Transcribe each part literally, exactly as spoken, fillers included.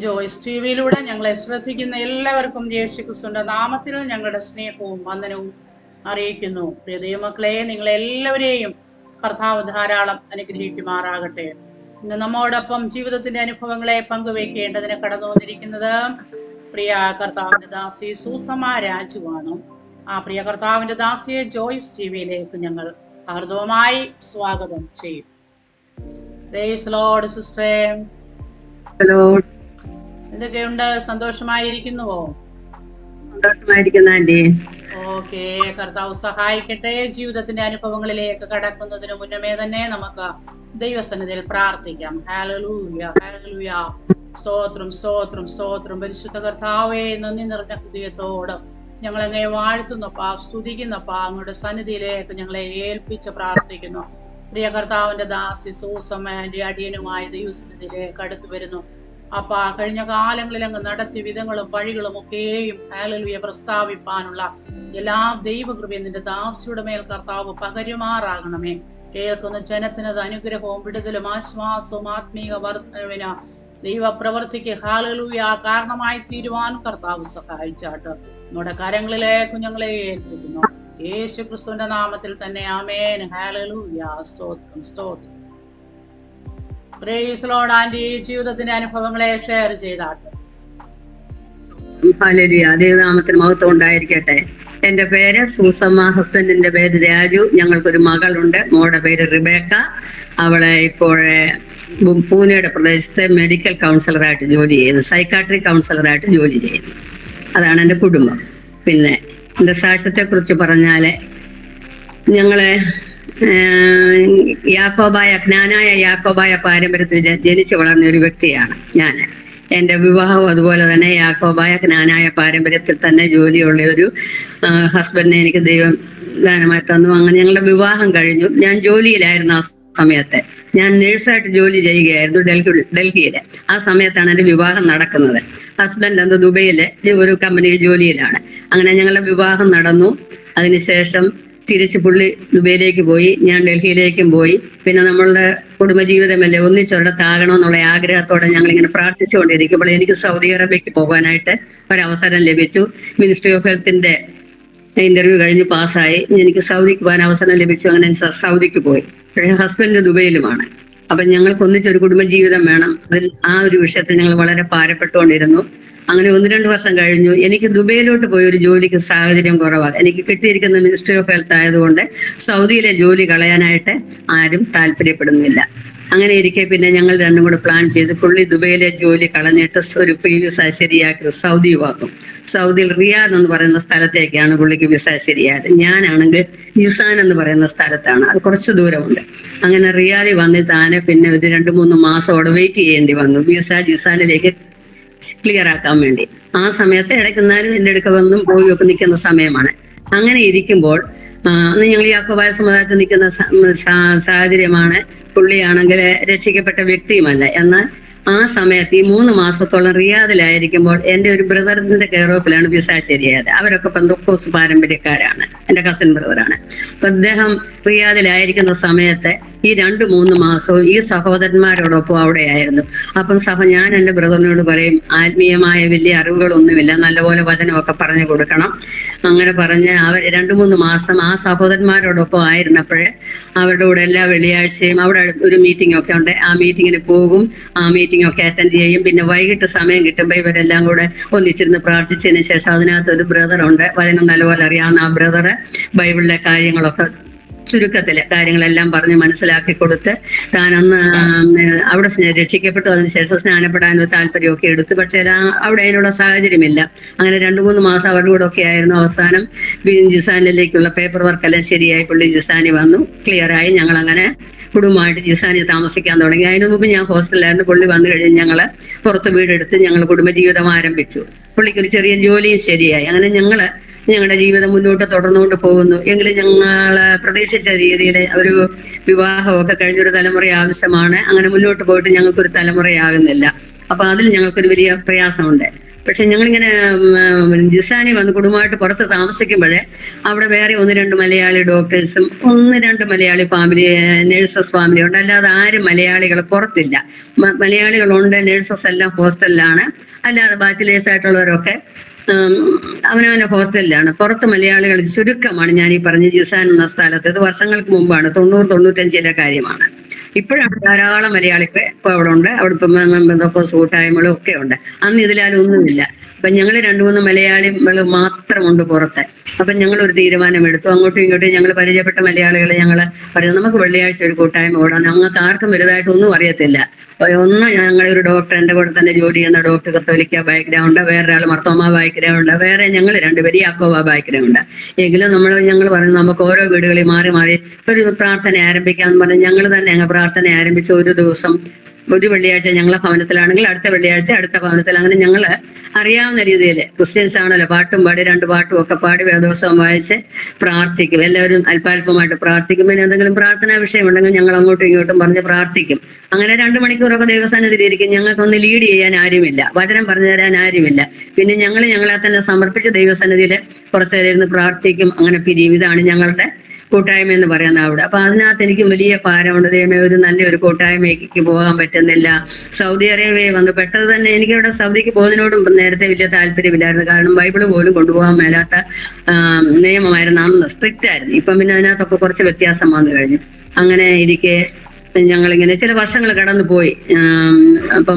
Joyce T വിയിലൂടെ ഞങ്ങളെ ശ്രദ്ധിക്കുന്ന എല്ലാവർക്കും യേശുക്രിസ്തുവിന്റെ നാമത്തിൽ ഞങ്ങളുടെ സ്നേഹവും വന്ദനവും അറിയിക്കുന്നു. പ്രിയ ദൈവമക്കളെ, നിങ്ങളെല്ലാവരെയും കർത്താവ് ധാരാളം അനുഗ്രഹിക്കുമാറാകട്ടെ. ഇന്ന് നമ്മോടൊപ്പം ജീവിതത്തിന്റെ അനുഭവങ്ങളെ പങ്കുവയ്ക്കേണ്ടതിന് കടന്നു വന്നിരിക്കുന്നത് പ്രിയ കർത്താവിന്റെ ദാസി സൂസമ്മ രാജുവാണ്. ആ പ്രിയ കർത്താവിന്റെ ദാസിയെ ജോയ്സ് ടി വിയിലേക്ക് ഞങ്ങൾ ഹാർദവമായി സ്വാഗതം ചെയ്യും. പ്രൈസ് ലോർഡ് സിസ്റ്ററെ. ഹലോ, എന്തൊക്കെയുണ്ട്? സന്തോഷമായിരിക്കുന്നുവോ? സന്തോഷമായിരിക്കുന്ന ആന്റി. ഓക്കെ, കർത്താവ് സഹായിക്കട്ടെ. ജീവിതത്തിന്റെ അനുഭവങ്ങളിലേക്ക് കടക്കുന്നതിന് മുന്നമേ തന്നെ നമുക്ക് ദൈവസന്നിധിയിൽ പ്രാർത്ഥിക്കാം. ഹല്ലേലൂയ, ഹല്ലേലൂയ. സ്തോത്രം, സ്തോത്രം, സ്തോത്രം. പരിശുദ്ധ കർത്താവേ, നന്ദി നിറഞ്ഞ ഹൃദയത്തോട് ഞങ്ങളെങ്ങനെ വാഴ്ത്തുന്നപ്പാ, സ്തുതിക്കുന്നപ്പാ, അങ്ങയുടെ സന്നിധിയിലേക്ക് ഞങ്ങളെ ഏൽപ്പിച്ച് പ്രാർത്ഥിക്കുന്നു. പ്രിയ കർത്താവിന്റെ ദാസി സൂസമ്മന്റെ അടിയനുമായ ദൈവസന്നിധിയിലേക്ക് അടുത്തു വരുന്നു. അപ്പ കഴിഞ്ഞ കാലങ്ങളിൽ അങ്ങ് നടത്തിയ വിധങ്ങളും വഴികളും ഒക്കെയും ഹല്ലേലൂയ പ്രസ്താവിപ്പാനുള്ള എല്ലാ ദൈവകൃപയും നിന്റെ ദാസിയുടെ മേൽ കർത്താവ് പകരുമാറാകണമേ. കേൾക്കുന്ന ജനത്തിനത് അനുഗ്രഹവും വിടുതലും ആശ്വാസവും ആത്മീയ വർദ്ധനവിന് ദൈവപ്രവർത്തിക്ക് ഹല്ലേലൂയ കാരണമായി തീരുവാൻ കർത്താവ് സഹായിച്ചാട്ട് നമ്മുടെ കരങ്ങളിലേക്ക് ഞങ്ങളെ ഏൽപ്പിക്കുന്നു. യേശു ക്രിസ്തുവിന്റെ നാമത്തിൽ തന്നെ ആമേൻ. ഹല്ലേലൂയ. സ്തോത്രം, സ്തോത്രം. Praise Lord. ആന്റി ജീവിതത്തിന്റെ അനുഭവങ്ങളെ ഷെയർ ചെയ്താട്ടെ. ഹല്ലേലൂയ. ദൈവനാമത്തിന് മഹത്വം ഉണ്ടായിരിക്കട്ടെ. എന്റെ പേര് സൂസമ്മ, ഹസ്ബൻഡിന്റെ പേര് രാജു. ഞങ്ങൾക്കൊരു മകളുണ്ട്. മോളുടെ പേര് റിബേക്ക. അവളെ ഇപ്പോഴേ പൂനെയുടെ പ്രദേശത്തെ മെഡിക്കൽ കൗൺസിലറായിട്ട് ജോലി ചെയ്യുന്നു, സൈക്കാട്രി കൗൺസിലറായിട്ട് ജോലി ചെയ്യുന്നു. അതാണ് എൻ്റെ കുടുംബം. പിന്നെ എൻ്റെ സാക്ഷ്യത്തെ കുറിച്ച് പറഞ്ഞാല്, ഞങ്ങളെ യാക്കോബായ ജ്ഞാനായ യാക്കോബായ പാരമ്പര്യത്തിൽ ജനിച്ചു വളർന്ന ഒരു വ്യക്തിയാണ് ഞാൻ. എൻ്റെ വിവാഹവും അതുപോലെ തന്നെ യാക്കോബായ ജ്ഞാനായ പാരമ്പര്യത്തിൽ തന്നെ ജോലിയുള്ള ഒരു ഹസ്ബൻഡിനെ എനിക്ക് ദൈവം ദാനമായി തന്നു. അങ്ങനെ ഞങ്ങളുടെ വിവാഹം കഴിഞ്ഞു. ഞാൻ ജോലിയിലായിരുന്നു. ആ സമയത്ത് ഞാൻ നേഴ്സായിട്ട് ജോലി ചെയ്യുകയായിരുന്നു ഡൽഹി ഡൽഹിയിൽ. ആ സമയത്താണ് എൻ്റെ വിവാഹം നടക്കുന്നത്. ഹസ്ബൻഡ് എന്തോ ദുബൈയിലെ ഒരു കമ്പനിയിൽ ജോലിയിലാണ്. അങ്ങനെ ഞങ്ങളുടെ വിവാഹം നടന്നു. അതിനുശേഷം തിരിച്ച് പുള്ളി ദുബൈയിലേക്ക് പോയി, ഞാൻ ഡൽഹിയിലേക്കും പോയി. പിന്നെ നമ്മളുടെ കുടുംബജീവിതമല്ലേ ഒന്നിച്ചൊരിടത്താകണമെന്നുള്ള ആഗ്രഹത്തോടെ ഞങ്ങളിങ്ങനെ പ്രാർത്ഥിച്ചുകൊണ്ടിരിക്കുമ്പോൾ എനിക്ക് സൗദി അറേബ്യക്ക് പോകാനായിട്ട് ഒരവസരം ലഭിച്ചു. മിനിസ്ട്രി ഓഫ് ഹെൽത്തിന്റെ ഇന്റർവ്യൂ കഴിഞ്ഞ് പാസ്സായി. എനിക്ക് സൗദിക്ക് പോകാൻ അവസരം ലഭിച്ചു. അങ്ങനെ സൗദിക്ക് പോയി. പക്ഷേ ഹസ്ബൻഡ് ദുബൈയിലുമാണ്. അപ്പം ഞങ്ങൾക്ക് ഒന്നിച്ചൊരു കുടുംബജീവിതം വേണം. അതിൽ ആ ഒരു വിഷയത്തിൽ ഞങ്ങൾ വളരെ ഭാരപ്പെട്ടുകൊണ്ടിരുന്നു. അങ്ങനെ ഒന്ന് രണ്ട് വർഷം കഴിഞ്ഞു. എനിക്ക് ദുബൈയിലോട്ട് പോയി ഒരു ജോലിക്ക് സാഹചര്യം കുറവാണ്. എനിക്ക് കിട്ടിയിരിക്കുന്ന മിനിസ്ട്രി ഓഫ് ഹെൽത്ത് ആയതുകൊണ്ട് സൗദിയിലെ ജോലി കളയാനായിട്ട് ആരും താല്പര്യപ്പെടുന്നില്ല. അങ്ങനെ ഇരിക്കെ പിന്നെ ഞങ്ങൾ രണ്ടും കൂടെ പ്ലാൻ ചെയ്ത് പുള്ളി ദുബൈയിലെ ജോലി കളഞ്ഞിട്ട് ഒരു ഫ്രീ വിസ ശരിയാക്കി സൗദി വാക്കും. സൗദിയിൽ റിയാദ് എന്ന് പറയുന്ന സ്ഥലത്തേക്കാണ് പുള്ളിക്ക് വിസ ശരിയായത്. ഞാനാണെങ്കിൽ ജിസാൻ എന്ന് പറയുന്ന സ്ഥലത്താണ്. അത് കുറച്ച് ദൂരമുണ്ട്. അങ്ങനെ റിയാദിൽ വന്ന് താനെ പിന്നെ ഒരു രണ്ട് മൂന്ന് മാസം അവിടെ വെയിറ്റ് ചെയ്യേണ്ടി വന്നു വിസ ജിസാനിലേക്ക് ക്ലിയർ ആക്കാൻ വേണ്ടി. ആ സമയത്ത് ഇടയ്ക്കുന്നാലും എൻ്റെ അടുക്ക വന്നും പോയി ഒക്കെ നിൽക്കുന്ന സമയമാണ്. അങ്ങനെ ഇരിക്കുമ്പോൾ അന്ന് ഞങ്ങൾ യാക്കോബായ സമുദായത്തിൽ നിൽക്കുന്ന സാഹചര്യമാണ്. പുള്ളിയാണെങ്കിൽ രക്ഷിക്കപ്പെട്ട വ്യക്തിയുമല്ല. എന്നാൽ ആ സമയത്ത് ഈ മൂന്ന് മാസത്തോളം റിയാദിലായിരിക്കുമ്പോൾ എൻ്റെ ഒരു ബ്രദറിന്റെ കെയർ ഓഫിലാണ് വിസ ശരിയായത്. അവരൊക്കെ പെന്തക്കോസ് പാരമ്പര്യക്കാരാണ്. എൻ്റെ കസിൻ ബ്രദറാണ്. അപ്പൊ അദ്ദേഹം റിയാദിലായിരിക്കുന്ന സമയത്ത് ഈ രണ്ട് മൂന്ന് മാസവും ഈ സഹോദരന്മാരോടൊപ്പം അവിടെയായിരുന്നു. അപ്പം സഹ ഞാൻ എൻ്റെ ബ്രദറിനോട് പറയും, ആത്മീയമായ വലിയ അറിവുകളൊന്നുമില്ല, നല്ലപോലെ വചനമൊക്കെ പറഞ്ഞു കൊടുക്കണം. അങ്ങനെ പറഞ്ഞ് അവർ രണ്ട് മൂന്ന് മാസം ആ സഹോദരന്മാരോടൊപ്പം ആയിരുന്നപ്പോഴേ അവരുടെ കൂടെ എല്ലാ വെള്ളിയാഴ്ചയും അവിടെ ഒരു മീറ്റിംഗ് ഒക്കെ ഉണ്ട്. ആ മീറ്റിങ്ങിന് പോകും. ആ മീറ്റിംഗ് ഒക്കെ അറ്റൻഡ് ചെയ്യും. പിന്നെ വൈകിട്ട് സമയം കിട്ടുമ്പോൾ ഇവരെല്ലാം കൂടെ ഒന്നിച്ചിരുന്ന് പ്രാർത്ഥിച്ചതിന് ശേഷം അതിനകത്ത് ഒരു ബ്രദറുണ്ട്, വചനം നല്ലപോലെ അറിയാവുന്ന. ആ ബ്രദറ് ബൈബിളിലെ കാര്യങ്ങളൊക്കെ ചുരുക്കത്തില് കാര്യങ്ങളെല്ലാം പറഞ്ഞ് മനസ്സിലാക്കി കൊടുത്ത് താൻ അന്ന് അവിടെ രക്ഷിക്കപ്പെട്ടു. അതിനുശേഷം സ്നാനപ്പെടാനൊരു താല്പര്യമൊക്കെ എടുത്തു. പക്ഷേ അവിടെ അതിനുള്ള സാഹചര്യമില്ല. അങ്ങനെ രണ്ടു മൂന്ന് മാസം അവരുടെ കൂടെ ഒക്കെ ആയിരുന്നു. അവസാനം ജിസാനിലേക്കുള്ള പേപ്പർ വർക്കെല്ലാം ശരിയായി പുള്ളി ജിസാനി വന്നു, ക്ലിയറായി. ഞങ്ങൾ അങ്ങനെ കുടുംബമായിട്ട് ജിസാനി താമസിക്കാൻ തുടങ്ങി. അതിനു മുമ്പ് ഞാൻ ഹോസ്റ്റലിലായിരുന്നു. പുള്ളി വന്നു കഴിഞ്ഞ് ഞങ്ങള് പുറത്ത് വീടെടുത്ത് ഞങ്ങൾ കുടുംബജീവിതം ആരംഭിച്ചു. പുള്ളിക്കൊരു ചെറിയ ജോലിയും ശരിയായി. അങ്ങനെ ഞങ്ങള് ഞങ്ങളുടെ ജീവിതം മുന്നോട്ട് തുടർന്നുകൊണ്ട് പോകുന്നു. എങ്കിലും ഞങ്ങൾ പ്രതീക്ഷിച്ച രീതിയിൽ ഒരു വിവാഹമൊക്കെ കഴിഞ്ഞൊരു തലമുറ ആവശ്യമാണ്. അങ്ങനെ മുന്നോട്ട് പോയിട്ട് ഞങ്ങൾക്കൊരു തലമുറയാകുന്നില്ല. അപ്പൊ അതിൽ ഞങ്ങൾക്കൊരു വലിയ പ്രയാസമുണ്ട്. പക്ഷെ ഞങ്ങളിങ്ങനെ ജിസാനി വന്ന് കുടുംബമായിട്ട് പുറത്ത് താമസിക്കുമ്പോഴേ അവിടെ വേറെ ഒന്ന് രണ്ട് മലയാളി ഡോക്ടേഴ്സും ഒന്ന് രണ്ട് മലയാളി ഫാമിലി നേഴ്സസ് ഫാമിലി ഉണ്ട്. അല്ലാതെ ആരും മലയാളികൾ പുറത്തില്ല. മലയാളികളുണ്ട്, നേഴ്സസ് എല്ലാം ഹോസ്റ്റലിലാണ്. അല്ലാതെ ബാച്ചിലേഴ്സ് ആയിട്ടുള്ളവരൊക്കെ അവനവന്റെ ഹോസ്റ്റലിലാണ്. പുറത്ത് മലയാളികൾ ചുരുക്കമാണ്. ഞാൻ ഈ പറഞ്ഞ ജിസാൻ എന്ന സ്ഥലത്ത്. ഇത് വർഷങ്ങൾക്ക് മുമ്പാണ്, തൊണ്ണൂറ് തൊണ്ണൂറ്റഞ്ചിലെ കാര്യമാണ്. ഇപ്പോഴാണ് ധാരാളം മലയാളികൾ ഇപ്പൊ അവിടെ ഉണ്ട്. അവിടെ ഇപ്പം കൂട്ടായ്മകളും ഒക്കെ ഉണ്ട്. അന്ന് ഇതിലാലൊന്നുമില്ല. അപ്പൊ ഞങ്ങൾ രണ്ടു മൂന്ന് മലയാളികൾ മാത്രമുണ്ട് പുറത്ത്. അപ്പൊ ഞങ്ങൾ ഒരു തീരുമാനം എടുത്തു. അങ്ങോട്ടും ഇങ്ങോട്ടും ഞങ്ങൾ പരിചയപ്പെട്ട മലയാളികളെ ഞങ്ങൾ പറഞ്ഞു, നമുക്ക് വെള്ളിയാഴ്ച ഒരു കൂട്ടായ്മ ഓടാം. ഞങ്ങൾക്ക് ആർക്കും വലുതായിട്ടൊന്നും അറിയത്തില്ല. ഒന്ന് ഞങ്ങളുടെ ഒരു ഡോക്ടർ എൻ്റെ കൂടെ തന്നെ ജോലി ചെയ്യുന്ന ഡോക്ടർ കത്തോലിക്ക ബാക്ക്ഗ്രൗണ്ട്, വേറൊരാൾ മർത്തോമ ബാക്ക്ഗ്രൗണ്ട്, വേറെ ഞങ്ങൾ രണ്ടുപേരും യാക്കോബ ബാക്ക്ഗ്രൗണ്ട്. എങ്കിലും നമ്മൾ ഞങ്ങൾ പറഞ്ഞു നമുക്ക് ഓരോ വീടുകളിൽ മാറി മാറി ഒരു പ്രാർത്ഥന ആരംഭിക്കാന്ന് പറഞ്ഞ് ഞങ്ങൾ തന്നെ ഞങ്ങൾ പ്രാർത്ഥന ആരംഭിച്ച ഒരു ദിവസം ഒരു വെള്ളിയാഴ്ച ഞങ്ങളെ ഭവനത്തിലാണെങ്കിൽ അടുത്ത വെള്ളിയാഴ്ച അടുത്ത ഭവനത്തിൽ, അങ്ങനെ ഞങ്ങൾ അറിയാവുന്ന രീതിയിൽ ക്രിസ്ത്യൻസ് ആണല്ലോ, പാട്ടും പാടി രണ്ട് പാട്ടും ഒക്കെ പാടി വേദോത്സവം വായിച്ച് പ്രാർത്ഥിക്കും. എല്ലാവരും അല്പാൽപമായിട്ട് പ്രാർത്ഥിക്കും. പിന്നെ എന്തെങ്കിലും പ്രാർത്ഥനാ വിഷയം ഉണ്ടെങ്കിൽ ഞങ്ങൾ അങ്ങോട്ടും ഇങ്ങോട്ടും പറഞ്ഞ് പ്രാർത്ഥിക്കും. അങ്ങനെ രണ്ടു മണിക്കൂറൊക്കെ ദൈവസന്നിധിയിലിരിക്കും. ഞങ്ങൾക്കൊന്ന് ലീഡ് ചെയ്യാൻ ആരുമില്ല, വചനം പറഞ്ഞു തരാൻ ആരുമില്ല. പിന്നെ ഞങ്ങൾ ഞങ്ങളെ തന്നെ സമർപ്പിച്ച് ദൈവസന്നിധിയിൽ കുറച്ചു നേരം ഇരുന്ന് പ്രാർത്ഥിക്കും. അങ്ങനെ പിരിയും. ഇതാണ് ഞങ്ങളുടെ കൂട്ടായ്മ എന്ന് പറയുന്ന അവിടെ. അപ്പൊ അതിനകത്ത് എനിക്ക് വലിയ ഭാരമുണ്ട്. ദൈവമേ, ഒരു നല്ലൊരു കൂട്ടായ്മയ്ക്ക് പോകാൻ പറ്റുന്നില്ല. സൗദി അറേബ്യ വന്ന് പെട്ടത് തന്നെ എനിക്ക് ഇവിടെ സൗദിക്ക് പോകുന്നതിനോടും നേരത്തെ വലിയ താല്പര്യമില്ലായിരുന്നു. കാരണം ബൈബിള് പോലും കൊണ്ടുപോകാൻ മേലാത്ത നിയമമായിരുന്നു. അന്ന് സ്ട്രിക്റ്റ് ആയിരുന്നു. ഇപ്പം പിന്നെ അതിനകത്തൊക്കെ കുറച്ച് വ്യത്യാസം വന്നു കഴിഞ്ഞു. അങ്ങനെ ഇരിക്കെ ഞങ്ങളിങ്ങനെ ചില വർഷങ്ങൾ കടന്നു പോയി. അപ്പം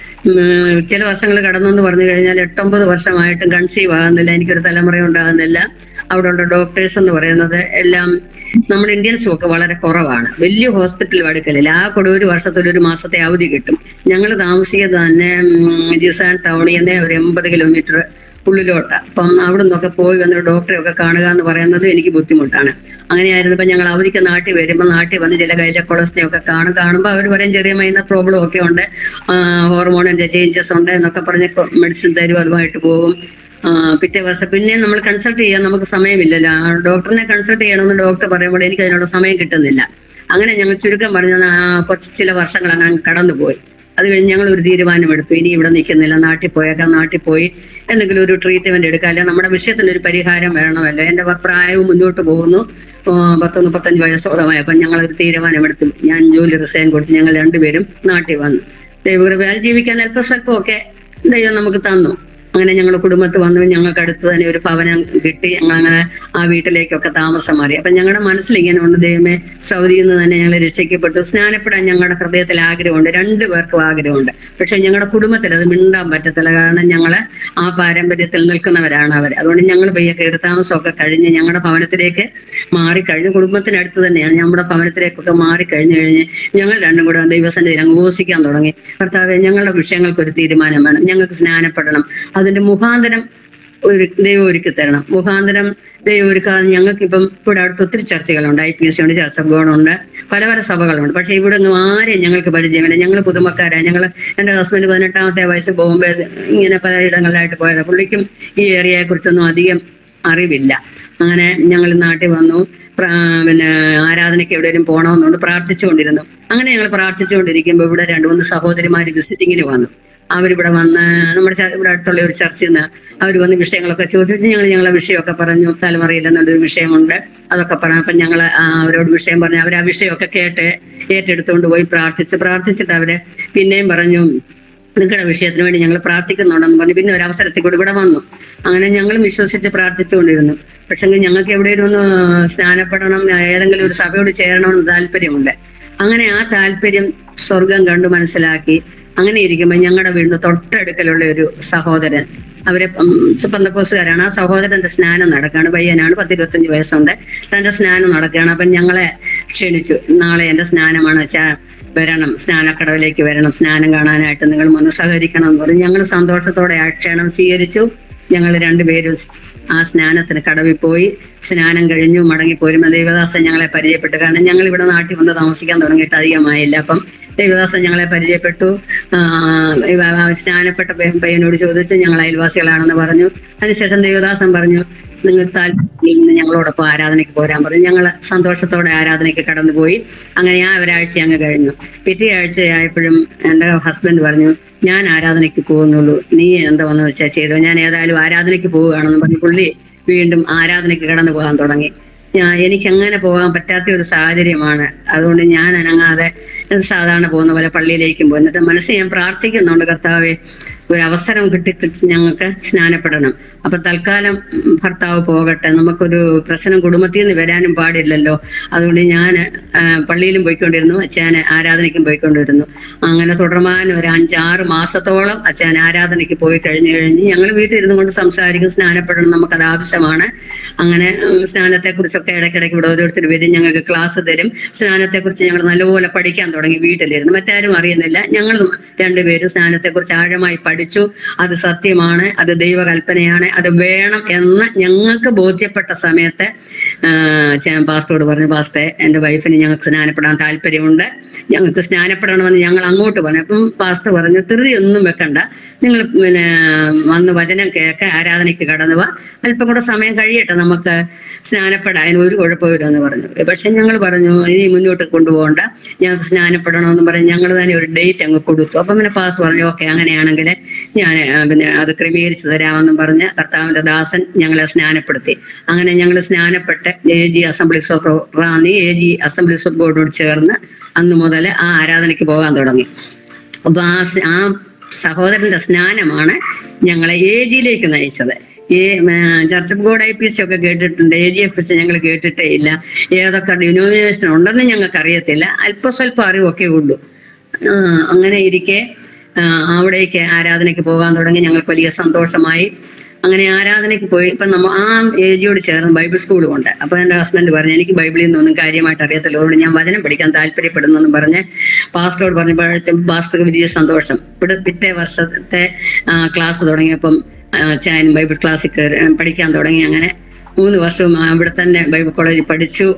ചില വർഷങ്ങൾ കടന്നു എന്ന് പറഞ്ഞു കഴിഞ്ഞാൽ എട്ടൊമ്പത് വർഷമായിട്ടും കൺസീവ് ആകുന്നില്ല, എനിക്കൊരു തലമുറ ഉണ്ടാകുന്നില്ല. അവിടെയുള്ള ഡോക്ടേഴ്സ് എന്ന് പറയുന്നത് എല്ലാം നമ്മുടെ ഇന്ത്യൻസും ഒക്കെ വളരെ കുറവാണ്. വലിയ ഹോസ്പിറ്റൽ അടുക്കലില്ല. ആ കൂടെ ഒരു വർഷത്തിൽ ഒരു മാസത്തെ അവധി കിട്ടും. ഞങ്ങൾ താമസിക്കുന്നത് തന്നെ ജിസാൻ ടൗണിൽ നിന്ന് ഒരു എൺപത് കിലോമീറ്റർ ഉള്ളിലോട്ടാണ്. അപ്പം അവിടെ നിന്നൊക്കെ പോയി വന്നൊരു ഡോക്ടറെ ഒക്കെ കാണുക എന്ന് പറയുന്നത് എനിക്ക് ബുദ്ധിമുട്ടാണ്. അങ്ങനെയായിരുന്നപ്പോൾ ഞങ്ങൾ അവധിക്ക് നാട്ടിൽ വരുമ്പോൾ നാട്ടിൽ വന്ന് ചില ഗൈനക്കോളജിനെ ഒക്കെ കാണും. കാണുമ്പോൾ അവർ പറയും ചെറിയ മൈനർ പ്രോബ്ലം ഒക്കെ ഉണ്ട്, ഹോർമോണിന്റെ ചേഞ്ചസ് ഉണ്ട് എന്നൊക്കെ പറഞ്ഞ് മെഡിസിൻ തരും, അതുമായിട്ട് പോകും. പിറ്റേ വർഷം പിന്നെയും നമ്മൾ കൺസൾട്ട് ചെയ്യാൻ നമുക്ക് സമയമില്ലല്ലോ. ഡോക്ടറിനെ കൺസൾട്ട് ചെയ്യണമെന്ന് ഡോക്ടർ പറയുമ്പോൾ എനിക്ക് അതിനുള്ള സമയം കിട്ടുന്നില്ല. അങ്ങനെ ഞങ്ങൾ ചുരുക്കം പറഞ്ഞ കുറച്ച് ചില വർഷങ്ങൾ അങ്ങനെ കടന്നുപോയി. അത് കഴിഞ്ഞ് ഞങ്ങൾ ഒരു തീരുമാനമെടുത്തു, ഇനി ഇവിടെ നിൽക്കുന്നില്ല, നാട്ടിൽ പോയേക്കാം. നാട്ടിൽ പോയി എന്തെങ്കിലും ഒരു ട്രീറ്റ്മെന്റ് എടുക്കാം, അല്ലെ നമ്മുടെ വിഷയത്തിനൊരു പരിഹാരം വരണമല്ലോ. എൻ്റെ പ്രായവും മുന്നോട്ട് പോകുന്നു, പത്ത് മുപ്പത്തഞ്ച് വയസ്സോളമായി. അപ്പം ഞങ്ങളൊരു തീരുമാനമെടുത്തു. ഞാൻ ജോലി റിസൈൻ കൊടുത്ത് ഞങ്ങൾ രണ്ടുപേരും നാട്ടിൽ വന്നു. ദൈവകൃപയാൽ ജീവിക്കാൻ അല്പ സ്വല്പമൊക്കെ ദൈവം നമുക്ക് തന്നു. അങ്ങനെ ഞങ്ങൾ കുടുംബത്ത് വന്നു. ഞങ്ങൾക്ക് അടുത്ത് തന്നെ ഒരു ഭവനം കിട്ടി. ഞങ്ങൾ അങ്ങനെ ആ വീട്ടിലേക്കൊക്കെ താമസം മാറി. അപ്പൊ ഞങ്ങളുടെ മനസ്സിൽ ഇങ്ങനെ ഉണ്ട്, ദൈവമേ, സൗദിയിൽ നിന്ന് തന്നെ ഞങ്ങൾ രക്ഷിക്കപ്പെട്ടു. സ്നാനപ്പെടാൻ ഞങ്ങളുടെ ഹൃദയത്തിൽ ആഗ്രഹമുണ്ട്, രണ്ടുപേർക്കും ആഗ്രഹമുണ്ട്. പക്ഷെ ഞങ്ങളുടെ കുടുംബത്തിൽ അത് മിണ്ടാൻ പറ്റത്തില്ല. കാരണം ഞങ്ങള് ആ പാരമ്പര്യത്തിൽ നിൽക്കുന്നവരാണ് അവർ. അതുകൊണ്ട് ഞങ്ങൾ പയ്യെ കയറി താമസമൊക്കെ കഴിഞ്ഞ് ഞങ്ങളുടെ ഭവനത്തിലേക്ക് മാറിക്കഴിഞ്ഞു. കുടുംബത്തിനടുത്ത് തന്നെയാണ്. നമ്മുടെ ഭവനത്തിലേക്കൊക്കെ മാറിക്കഴിഞ്ഞു കഴിഞ്ഞ് ഞങ്ങൾ രണ്ടും കൂടെ ദൈവസന്നിധിയിൽ അങ്ങ് ഘോഷിക്കാൻ തുടങ്ങി. കർത്താവേ, ഞങ്ങളുടെ വിഷയങ്ങൾക്ക് ഒരു തീരുമാനം വേണം, ഞങ്ങൾക്ക് സ്നാനപ്പെടണം. അതിന്റെ മുഖാന്തരം ഒരു ദൈവം ഒരുക്കി തരണം. മുഖാന്തരം ദൈവം ഒരുക്കാതെ ഞങ്ങൾക്കിപ്പം ഇവിടെ അടുത്ത് ഒത്തിരി ചർച്ചകളുണ്ട്. ഐ പി സി ഉണ്ട്, ചർച്ച ഓഫ് ഗോഡ് ഉണ്ട്, പല പല സഭകളുണ്ട്. പക്ഷെ ഇവിടെ ഒന്നും ആരെയും ഞങ്ങൾക്ക് പരിചയമില്ല. ഞങ്ങൾ പുതുമക്കാരാണ്. ഞങ്ങൾ എൻ്റെ ഹസ്ബൻഡ് പതിനെട്ടാമത്തെ വയസ്സ് ബോംബെ ഇങ്ങനെ പല ഇടങ്ങളിലായിട്ട് പോയത്. പുള്ളിക്കും ഈ ഏരിയയെ കുറിച്ചൊന്നും അധികം അറിവില്ല. അങ്ങനെ ഞങ്ങൾ നാട്ടിൽ വന്നു. പിന്നെ ആരാധനയ്ക്ക് എവിടെയെങ്കിലും പോകണമെന്നുകൊണ്ട് പ്രാർത്ഥിച്ചുകൊണ്ടിരുന്നു. അങ്ങനെ ഞങ്ങൾ പ്രാർത്ഥിച്ചുകൊണ്ടിരിക്കുമ്പോൾ ഇവിടെ രണ്ടു മൂന്ന് സഹോദരിമാർ വിസിറ്റിങ്ങിന് വന്നു. അവരിവിടെ വന്ന് നമ്മുടെ ഇവിടെ അടുത്തുള്ള ഒരു ചർച്ചിൽ നിന്ന് അവർ വന്ന് വിഷയങ്ങളൊക്കെ ചോദിച്ചു. ഞങ്ങൾ ഞങ്ങളെ വിഷയമൊക്കെ പറഞ്ഞു. തലമുറയില്ലെന്നൊരു വിഷയമുണ്ട്, അതൊക്കെ പറഞ്ഞു. അപ്പം ഞങ്ങൾ അവരോട് വിഷയം പറഞ്ഞു. അവർ ആ വിഷയമൊക്കെ കേട്ട് ഏറ്റെടുത്തുകൊണ്ട് പോയി പ്രാർത്ഥിച്ച് പ്രാർത്ഥിച്ചിട്ട് അവര് പിന്നെയും പറഞ്ഞു, നിങ്ങളുടെ വിഷയത്തിന് വേണ്ടി ഞങ്ങൾ പ്രാർത്ഥിക്കുന്നുണ്ടെന്ന് പറഞ്ഞു. പിന്നെ ഒരു അവസരത്തിൽ കൂടി ഇവിടെ വന്നു. അങ്ങനെ ഞങ്ങളും വിശ്വസിച്ച് പ്രാർത്ഥിച്ചുകൊണ്ടിരുന്നു. പക്ഷെങ്കിൽ ഞങ്ങൾക്ക് എവിടെയെങ്കിലും ഒന്ന് സ്നാനപ്പെടണം, ഏതെങ്കിലും ഒരു സഭയോട് ചേരണമെന്ന് താല്പര്യമുണ്ട്. അങ്ങനെ ആ താല്പര്യം സ്വർഗം കണ്ടു മനസ്സിലാക്കി. അങ്ങനെ ഇരിക്കുമ്പോൾ ഞങ്ങളുടെ വീടിന് തൊട്ടടുക്കലുള്ള ഒരു സഹോദരൻ, അവരെ പെന്തക്കോസ്തുകാരാണ്. ആ സഹോദരന്റെ സ്നാനം നടക്കുകയാണ്. പയ്യനാണ്, പത്തിരുപത്തഞ്ച് വയസ്സുണ്ട്. തന്റെ സ്നാനം നടക്കുകയാണ്. അപ്പം ഞങ്ങളെ ക്ഷണിച്ചു, നാളെ എൻ്റെ സ്നാനമാണ് വെച്ചാൽ വരണം, സ്നാനക്കടവിലേക്ക് വരണം, സ്നാനം കാണാനായിട്ട് നിങ്ങൾ വന്ന് സഹകരിക്കണം എന്ന് പറഞ്ഞു. ഞങ്ങൾ സന്തോഷത്തോടെ ആ ക്ഷണം സ്വീകരിച്ചു. ഞങ്ങൾ രണ്ടുപേരും ആ സ്നാനത്തിന് കടവിൽ പോയി സ്നാനം കഴിഞ്ഞു മടങ്ങിപ്പോരുമ്പോൾ ദേവദാസൻ ഞങ്ങളെ പരിചയപ്പെട്ടു. കാരണം ഞങ്ങൾ ഇവിടെ നാട്ടിൽ വന്ന് താമസിക്കാൻ തുടങ്ങിയിട്ട് അധികമായില്ല. അപ്പം ദേവദാസൻ ഞങ്ങളെ പരിചയപ്പെട്ടു. സ്നാനപ്പെട്ട പയ്യനോട് ചോദിച്ചു, ഞങ്ങൾ അയൽവാസികളാണെന്ന് പറഞ്ഞു. അതിനുശേഷം ദേവദാസൻ പറഞ്ഞു, നിങ്ങൾ താല്പര്യം നിന്ന് ഞങ്ങളോടൊപ്പം ആരാധനയ്ക്ക് പോരാൻ പറഞ്ഞു. ഞങ്ങൾ സന്തോഷത്തോടെ ആരാധനയ്ക്ക് കടന്നുപോയി. അങ്ങനെ ആ ഒരാഴ്ച അങ്ങ് കഴിഞ്ഞു. പിറ്റേ ആഴ്ചയായപ്പോഴും എൻ്റെ ഹസ്ബൻഡ് പറഞ്ഞു, ഞാൻ ആരാധനയ്ക്ക് പോകുന്നുള്ളൂ, നീ എന്താ വന്നു വെച്ചാൽ ചെയ്തോ, ഞാൻ ഏതായാലും ആരാധനയ്ക്ക് പോവുകയാണെന്ന് പറഞ്ഞ് പുള്ളി വീണ്ടും ആരാധനയ്ക്ക് കടന്നു പോകാൻ തുടങ്ങി. ഞാൻ എനിക്ക് അങ്ങനെ പോകാൻ പറ്റാത്ത ഒരു സാഹചര്യമാണ്. അതുകൊണ്ട് ഞാൻ അനങ്ങാതെ സാധാരണ പോകുന്ന പോലെ പള്ളിയിലേക്കും പോയി. എന്നിട്ട് മനസ്സിൽ ഞാൻ പ്രാർത്ഥിക്കുന്നുണ്ട്, കർത്താവെ ഒരു അവസരം കിട്ടി കിട്ടി ഞങ്ങൾക്ക് സ്നാനപ്പെടണം. അപ്പൊ തൽക്കാലം ഭർത്താവ് പോകട്ടെ, നമുക്കൊരു പ്രശ്നം കുടുംബത്തിൽ നിന്ന് വരാനും പാടില്ലല്ലോ. അതുകൊണ്ട് ഞാൻ പള്ളിയിലും പോയിക്കൊണ്ടിരുന്നു, അച്ഛൻ ആരാധനയ്ക്കും പോയിക്കൊണ്ടിരുന്നു. അങ്ങനെ തുടർമാനം ഒരു അഞ്ചാറ് മാസത്തോളം അച്ഛൻ ആരാധനയ്ക്ക് പോയി കഴിഞ്ഞു കഴിഞ്ഞ് ഞങ്ങൾ വീട്ടിൽ ഇരുന്നു കൊണ്ട് സംസാരിക്കും, സ്നാനപ്പെടണം, നമുക്കത് ആവശ്യമാണ്. അങ്ങനെ സ്നാനത്തെ കുറിച്ചൊക്കെ ഇടയ്ക്കിടയ്ക്ക് ഇവിടെ ഓരോരുത്തർ വരും, ഞങ്ങൾക്ക് ക്ലാസ് തരും. സ്നാനത്തെ കുറിച്ച് ഞങ്ങൾ നല്ലപോലെ പഠിക്കാൻ തുടങ്ങി വീട്ടിലിരുന്ന്. മറ്റാരും അറിയുന്നില്ല, ഞങ്ങൾ രണ്ടുപേരും സ്നാനത്തെ കുറിച്ച് ആഴമായി പഠിച്ചു. അത് സത്യമാണ്, അത് ദൈവകൽപ്പനയാണ്, അത് വേണം എന്ന് ഞങ്ങൾക്ക് ബോധ്യപ്പെട്ട സമയത്ത് ഞാൻ പാസ്റ്ററോട് പറഞ്ഞു, പാസ്റ്റേ എൻ്റെ വൈഫിന് ഞങ്ങൾക്ക് സ്നാനപ്പെടാൻ താല്പര്യമുണ്ട്, ഞങ്ങൾക്ക് സ്നാനപ്പെടണമെന്ന് ഞങ്ങൾ അങ്ങോട്ട് പറഞ്ഞു. അപ്പം പാസ്റ്റർ പറഞ്ഞു, തിറി ഒന്നും വെക്കണ്ട, നിങ്ങൾ പിന്നെ വന്ന് വചനം കേൾക്ക, ആരാധനയ്ക്ക് കടന്നു പോവാ, അല്പം കൂടെ സമയം കഴിയട്ടെ, നമുക്ക് സ്നാനപ്പെടാൻ അതിന് ഒരു കുഴപ്പമില്ലെന്ന് പറഞ്ഞു. പക്ഷെ ഞങ്ങൾ പറഞ്ഞു ഇനി മുന്നോട്ട് കൊണ്ടുപോകണ്ട, ഞങ്ങൾക്ക് സ്നാനപ്പെടണമെന്ന് പറഞ്ഞ് ഞങ്ങൾ തന്നെ ഒരു ഡേറ്റ് അങ്ങ് കൊടുത്തു. അപ്പം പിന്നെ പാസ്റ്റർ പറഞ്ഞു, ഓക്കെ അങ്ങനെയാണെങ്കിൽ ഞാൻ പിന്നെ അത് ക്രമീകരിച്ചു തരാമെന്നും പറഞ്ഞ് കർത്താവിന്റെ ദാസൻ ഞങ്ങളെ സ്നാനപ്പെടുത്തി. അങ്ങനെ ഞങ്ങൾ സ്നാനപ്പെട്ട് A G assemblies of Ranni A G assemblies of ഗോഡോട് ചേർന്ന് അന്ന് മുതൽ ആ ആരാധനയ്ക്ക് പോകാൻ തുടങ്ങി. അപ്പൊ ആ ആ സഹോദരന്റെ സ്നാനമാണ് ഞങ്ങളെ എ ജിയിലേക്ക് നയിച്ചത്. ഈ church of God I P S ഒക്കെ കേട്ടിട്ടുണ്ട്, എ ജി എഫ് എസ് ഞങ്ങൾ കേട്ടിട്ടേ ഇല്ല. ഏതൊക്കെ ഡിനോമിനേഷൻ ഉണ്ടെന്ന് ഞങ്ങൾക്ക് അറിയത്തില്ല, അല്പസ്വല്പം അറിവൊക്കെ ഉള്ളൂ. അങ്ങനെ ഇരിക്കെ അവിടേക്ക് ആരാധനയ്ക്ക് പോകാൻ തുടങ്ങി. ഞങ്ങൾക്ക് വലിയ സന്തോഷമായി. അങ്ങനെ ആരാധനയ്ക്ക് പോയി. ഇപ്പം നമ്മ ആ ഏജിയോട് ചേർന്ന് ബൈബിൾ സ്കൂളും ഉണ്ട്. അപ്പോൾ എൻ്റെ ഹസ്ബൻഡ് പറഞ്ഞു, എനിക്ക് ബൈബിളിൽ നിന്നൊന്നും കാര്യമായിട്ട് അറിയത്തില്ല, അതുകൊണ്ട് ഞാൻ വചനം പഠിക്കാൻ താല്പര്യപ്പെടുന്നു എന്നും പറഞ്ഞ് പാസ്റ്ററോട് പറഞ്ഞപ്പോഴത്തേക്കും പാസ്റ്റർക്ക് വലിയ സന്തോഷം. ഇവിടെ പിറ്റേ വർഷത്തെ ക്ലാസ് തുടങ്ങിയപ്പം ചായൻ ബൈബിൾ ക്ലാസ്സിൽ കയറി പഠിക്കാൻ തുടങ്ങി. അങ്ങനെ മൂന്ന് വർഷവും ഇവിടെ തന്നെ ബൈബിൾ കോളേജിൽ പഠിച്ചു.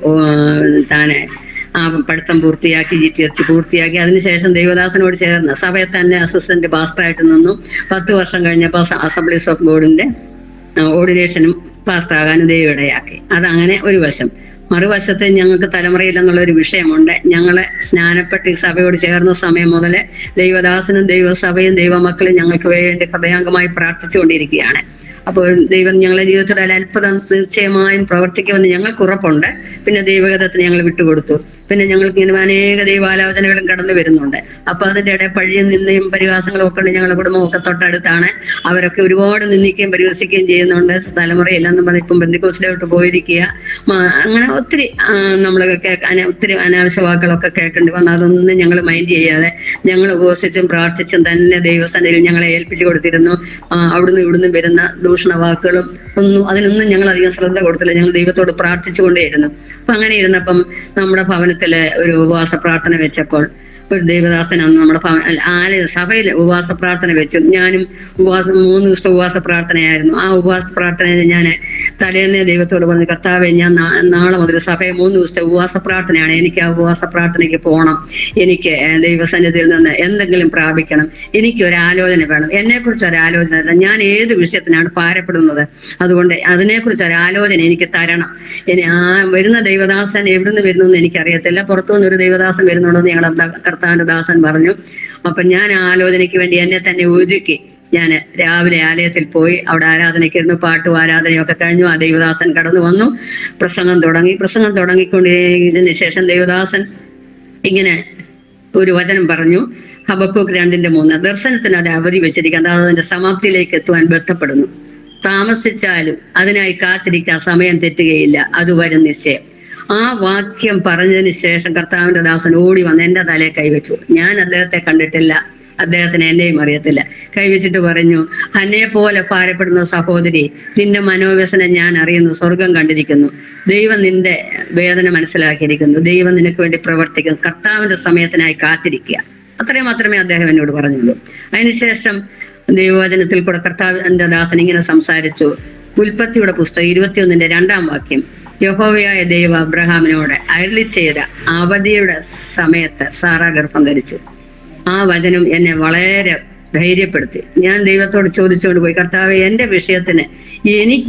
താനെ ആ പഠിത്തം പൂർത്തിയാക്കി, ജി ടി എച്ച് പൂർത്തിയാക്കി. അതിനുശേഷം ദൈവദാസനോട് ചേർന്ന് സഭയെ തന്നെ അസിസ്റ്റന്റ് പാസ്റ്ററായിട്ട് നിന്നു. പത്ത് വർഷം കഴിഞ്ഞപ്പോൾ അസംബ്ലീസ് ഓഫ് ഗോഡിന്റെ ഓർഡിനേഷനും പാസ്റ്റാകാനും ദൈവം ഇടയാക്കി. അതങ്ങനെ ഒരു വശം. മറുവശത്ത് ഞങ്ങൾക്ക് തലമുറയില്ലെന്നുള്ള ഒരു വിഷയമുണ്ട്. ഞങ്ങളെ സ്നാനപ്പെട്ട് ഈ സഭയോട് ചേർന്ന സമയം മുതൽ ദൈവദാസനും ദൈവസഭയും ദൈവമക്കളും ഞങ്ങൾക്ക് വേണ്ടി ഹൃദയാംഗമായി പ്രാർത്ഥിച്ചുകൊണ്ടിരിക്കുകയാണ്. അപ്പോൾ ദൈവം ഞങ്ങളുടെ ജീവിതത്തിൽ ഒരു അത്ഭുതം നിശ്ചയമായും പ്രവർത്തിക്കുമെന്ന് ഞങ്ങൾക്ക് ഉറപ്പുണ്ട്. പിന്നെ ദൈവഗതത്തിന് ഞങ്ങൾ വിട്ടുകൊടുത്തു. പിന്നെ ഞങ്ങൾക്ക് ഇങ്ങനെ അനേക ദൈവാലോചനകളും കടന്നു വരുന്നുണ്ട്. അപ്പൊ അതിന്റെ ഇടയിൽ പഴിയും നിന്നയും പരിഹാസങ്ങളും ഒക്കെ ഉണ്ട്. ഞങ്ങളുടെ കുടുംബമൊക്കെ തൊട്ടടുത്താണ്. അവരൊക്കെ ഒരുപാട് നിന്ദിക്കുകയും പരിഹസിക്കുകയും ചെയ്യുന്നുണ്ട്. തലമുറയില്ലെന്നും പറഞ്ഞ് ഇപ്പം ബന്ധുക്കോസിലോട്ട് പോയിരിക്കുക. അങ്ങനെ ഒത്തിരി നമ്മൾ കേൾക്കാൻ ഒത്തിരി അനാവശ്യ വാക്കുകളൊക്കെ കേൾക്കേണ്ടി വന്നു. അതൊന്നും ഞങ്ങൾ മൈൻഡ് ചെയ്യാതെ ഞങ്ങൾ ഉപവസിച്ചും പ്രാർത്ഥിച്ചും തന്നെ ദൈവസന്നിധിയിൽ ഞങ്ങളെ ഏൽപ്പിച്ചു കൊടുത്തിരുന്നു. അവിടുന്ന് ഇവിടുന്ന് വരുന്ന ദൂഷണ വാക്കുകളും ഒന്നും അതിനൊന്നും ഞങ്ങൾ അധികം ശ്രദ്ധ കൊടുത്തില്ല. ഞങ്ങൾ ദൈവത്തോട് പ്രാർത്ഥിച്ചുകൊണ്ടേയിരുന്നു. അപ്പൊ അങ്ങനെ ഇരുന്നപ്പം നമ്മുടെ ഭവനത്തില് ഒരു ഉപവാസ പ്രാർത്ഥന വെച്ചപ്പോൾ ഒരു ദേവദാസൻ അന്ന് നമ്മുടെ ആലയ സഭയിൽ ഉപവാസ പ്രാർത്ഥന വെച്ചു. ഞാനും ഉപവാസം മൂന്ന് ദിവസത്തെ ഉപവാസ പ്രാർത്ഥനയായിരുന്നു. ആ ഉപവാസ പ്രാർത്ഥനയിൽ ഞാൻ തലേന്നേ ദൈവത്തോട് പറഞ്ഞു, കർത്താവെ ഞാൻ നാളെ മുതൽ സഭയെ മൂന്ന് ദിവസത്തെ ഉപവാസ പ്രാർത്ഥനയാണ്, എനിക്ക് ആ ഉപവാസ പ്രാർത്ഥനയ്ക്ക് പോകണം, എനിക്ക് ദൈവസന്നിധിയിൽ നിന്ന് എന്തെങ്കിലും പ്രാപിക്കണം, എനിക്ക് ഒരു ആലോചന വേണം, എന്നെക്കുറിച്ച് ഒരു ആലോചന അല്ല, ഞാൻ ഏത് വിഷയത്തിനാണ് ഭാരപ്പെടുന്നത്, അതുകൊണ്ട് അതിനെക്കുറിച്ച് ഒരു ആലോചന എനിക്ക് തരണം. ഇനി ആ വരുന്ന ദൈവദാസൻ എവിടുന്ന് വരുന്നു എന്ന് എനിക്കറിയത്തില്ല, പുറത്തുനിന്ന് ഒരു ദൈവദാസൻ വരുന്നുണ്ടെന്ന് ഞങ്ങൾ കർത്താവിന്റെ ദാസൻ പറഞ്ഞു. അപ്പൊ ഞാൻ ആലോചനയ്ക്ക് വേണ്ടി എന്നെ തന്നെ ഒരുക്കി ഞാൻ രാവിലെ ആലയത്തിൽ പോയി അവിടെ ആരാധനയ്ക്കിരുന്നു. പാട്ടും ആരാധനയും ഒക്കെ കഴിഞ്ഞു. ആ ദൈവദാസൻ കടന്നു വന്നു, പ്രസംഗം തുടങ്ങി. പ്രസംഗം തുടങ്ങിക്കൊണ്ടിരിക്കുന്നതിന് ശേഷം ദൈവദാസൻ ഇങ്ങനെ ഒരു വചനം പറഞ്ഞു. ഹബക്കൂക്ക് രണ്ടിന്റെ മൂന്ന്, ദർശനത്തിന് അത് അവധി വെച്ചിരിക്കുക, അതായത് അതിന്റെ സമാപ്തിയിലേക്ക് എത്തുവാൻ ബന്ധപ്പെടുന്നു. താമസിച്ചാലും അതിനായി കാത്തിരിക്കാൻ സമയം തെറ്റുകയില്ല, അത് വരും നിശ്ചയം. ആ വാക്യം പറഞ്ഞതിന് ശേഷം കർത്താവിന്റെ ദാസൻ ഓടി വന്ന് എന്റെ തലയെ കൈവച്ചു. ഞാൻ അദ്ദേഹത്തെ കണ്ടിട്ടില്ല, അദ്ദേഹത്തിന് എന്നെയും അറിയത്തില്ല. കൈവച്ചിട്ട് പറഞ്ഞു, ഹന്നെ പോലെ ഭാരപ്പെടുന്ന സഹോദരി, നിന്റെ മനോവ്യസനം ഞാൻ അറിയുന്നു, സ്വർഗം കണ്ടിരിക്കുന്നു, ദൈവം നിന്റെ വേദന മനസ്സിലാക്കിയിരിക്കുന്നു, ദൈവം നിനക്ക് വേണ്ടി പ്രവർത്തിക്കുന്നു, കർത്താവിന്റെ സമയത്തിനായി കാത്തിരിക്കുക. അത്രയും മാത്രമേ അദ്ദേഹം എന്നോട് പറഞ്ഞുള്ളൂ. അതിനുശേഷം ദൈവവചനത്തിൽ കൂടെ കർത്താവിന്റെ ദാസൻ ഇങ്ങനെ സംസാരിച്ചു. ഉൽപ്പത്തിയുടെ പുസ്തകം ഇരുപത്തിയൊന്നിന്റെ രണ്ടാം വാക്യം, യഹോവയായ ദൈവം അബ്രഹാമിനോട് അരുളി ചെയ്ത അവധിയുടെ സമയത്ത് സാറാ ഗർഭം ധരിച്ചു. ആ വചനം എന്നെ വളരെ ധൈര്യപ്പെടുത്തി. ഞാൻ ദൈവത്തോട് ചോദിച്ചുകൊണ്ട് പോയി, കർത്താവെ, എന്റെ വിഷയത്തിന് എനിക്ക്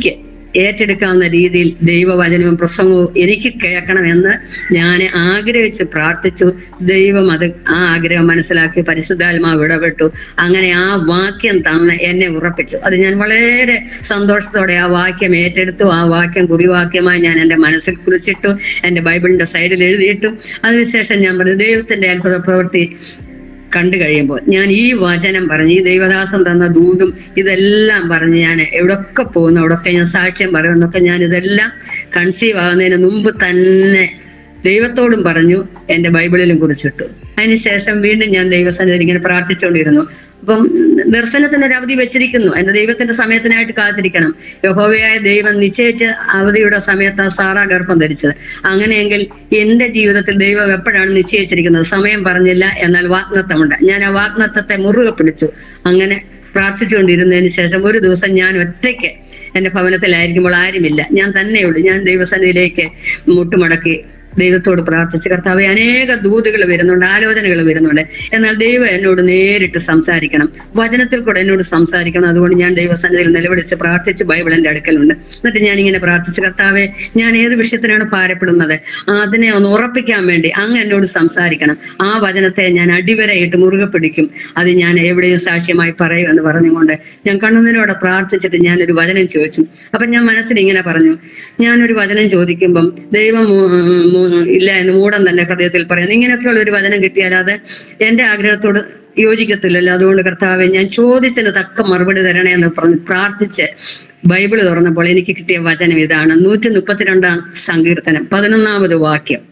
ഏറ്റെടുക്കാവുന്ന രീതിയിൽ ദൈവവചനവും പ്രസംഗവും എനിക്ക് കേൾക്കണമെന്ന് ഞാൻ ആഗ്രഹിച്ച് പ്രാർത്ഥിച്ചു. ദൈവം അത് ആ ആഗ്രഹം മനസ്സിലാക്കി പരിശുദ്ധാത്മാവ് ഇടപെട്ടു. അങ്ങനെ ആ വാക്യം തന്ന് എന്നെ ഉറപ്പിച്ചു. അത് ഞാൻ വളരെ സന്തോഷത്തോടെ ആ വാക്യം ഏറ്റെടുത്തു. ആ വാക്യം കുറിവാക്യമായി ഞാൻ എൻ്റെ മനസ്സിൽ കുറിച്ചിട്ടു, എൻ്റെ ബൈബിളിന്റെ സൈഡിൽ എഴുതിയിട്ടു. അതിനുശേഷം ഞാൻ പറഞ്ഞു, ദൈവത്തിന്റെ അത്ഭുത പ്രവൃത്തി കണ്ടു കഴിയുമ്പോൾ ഞാൻ ഈ വചനം പറഞ്ഞ്, ഈ ദൈവദാസൻ തന്ന ദൂതും ഇതെല്ലാം പറഞ്ഞ് ഞാൻ എവിടൊക്കെ പോകുന്നു അവിടൊക്കെ ഞാൻ സാക്ഷ്യം പറയുന്നൊക്കെ ഞാൻ ഇതെല്ലാം കൺസീവ് ആകുന്നതിന് മുമ്പ് തന്നെ ദൈവത്തോടും പറഞ്ഞു, എൻ്റെ ബൈബിളിലും കുറിച്ചിട്ടു. അതിനുശേഷം വീണ്ടും ഞാൻ ദൈവസന്നിധിയിൽ ഇങ്ങനെ പ്രാർത്ഥിച്ചുകൊണ്ടിരുന്നു. അപ്പം ദർശനത്തിനൊരു അവധി വെച്ചിരിക്കുന്നു. എൻ്റെ ദൈവത്തിന്റെ സമയത്തിനായിട്ട് കാത്തിരിക്കണം. യഹോവയായ ദൈവം നിശ്ചയിച്ച അവധിയുടെ സമയത്ത് സാറാ ഗർഭം ധരിച്ചത്. അങ്ങനെയെങ്കിൽ എൻ്റെ ജീവിതത്തിൽ ദൈവം എപ്പോഴാണ് നിശ്ചയിച്ചിരിക്കുന്നത്? സമയം പറഞ്ഞില്ല, എന്നാൽ വാഗ്ദത്തമുണ്ട്. ഞാൻ ആ വാഗ്ദത്തത്തെ മുറുകെ പിടിച്ചു. അങ്ങനെ പ്രാർത്ഥിച്ചുകൊണ്ടിരുന്നതിന് ശേഷം ഒരു ദിവസം ഞാൻ ഒറ്റയ്ക്ക് എൻ്റെ ഭവനത്തിലായിരിക്കുമ്പോൾ ആരുമില്ല, ഞാൻ തന്നെയുള്ളൂ. ഞാൻ ദൈവസന്നിധിയിലേക്ക് മുട്ടുമടക്കി ദൈവത്തോട് പ്രാർത്ഥിച്ച്, കർത്താവേ, അനേക ദൂതുകൾ വരുന്നുണ്ട്, ആലോചനകൾ വരുന്നുണ്ട്, എന്നാൽ ദൈവം എന്നോട് നേരിട്ട് സംസാരിക്കണം, വചനത്തിൽ കൂടെ എന്നോട് സംസാരിക്കണം. അതുകൊണ്ട് ഞാൻ ദൈവസന്നിധിയിൽ നിലവിളിച്ച് പ്രാർത്ഥിച്ച് ബൈബിൾ എൻ്റെ അടുക്കലുണ്ട്. എന്നിട്ട് ഞാൻ ഇങ്ങനെ പ്രാർത്ഥിച്ച്, കർത്താവേ, ഞാൻ ഏത് വിഷയത്തിനാണ് ഭാരപ്പെടുന്നത് അതിനെ ഒന്ന് ഉറപ്പിക്കാൻ വേണ്ടി അങ്ങ് എന്നോട് സംസാരിക്കണം. ആ വചനത്തെ ഞാൻ അടിവരയിട്ട് മുറുകെ പിടിക്കും, അത് ഞാൻ എവിടെയും സാക്ഷ്യമായി പറയും എന്ന് പറഞ്ഞുകൊണ്ട് ഞാൻ കണ്ണുനീരോടെ പ്രാർത്ഥിച്ചിട്ട് ഞാനൊരു വചനം ചോദിച്ചു. അപ്പം ഞാൻ മനസ്സിൽ ഇങ്ങനെ പറഞ്ഞു, ഞാനൊരു വചനം ചോദിക്കുമ്പം ദൈവം ഇല്ല എന്ന് മൂടം തന്നെ ഹൃദയത്തിൽ പറയുന്നു. ഇങ്ങനെയൊക്കെയുള്ള ഒരു വചനം കിട്ടിയാൽ അത് എൻ്റെ ആഗ്രഹത്തോട് യോജിക്കത്തില്ലല്ലോ. അതുകൊണ്ട് കർത്താവെ, ഞാൻ ചോദിച്ചതിന് തക്ക മറുപടി തരണേ എന്ന് പറഞ്ഞ് പ്രാർത്ഥിച്ച് ബൈബിള് തുറന്നപ്പോൾ എനിക്ക് കിട്ടിയ വചനം ഇതാണ്. നൂറ്റി മുപ്പത്തിരണ്ടാം സങ്കീർത്തനം പതിനൊന്നാമത് വാക്യം.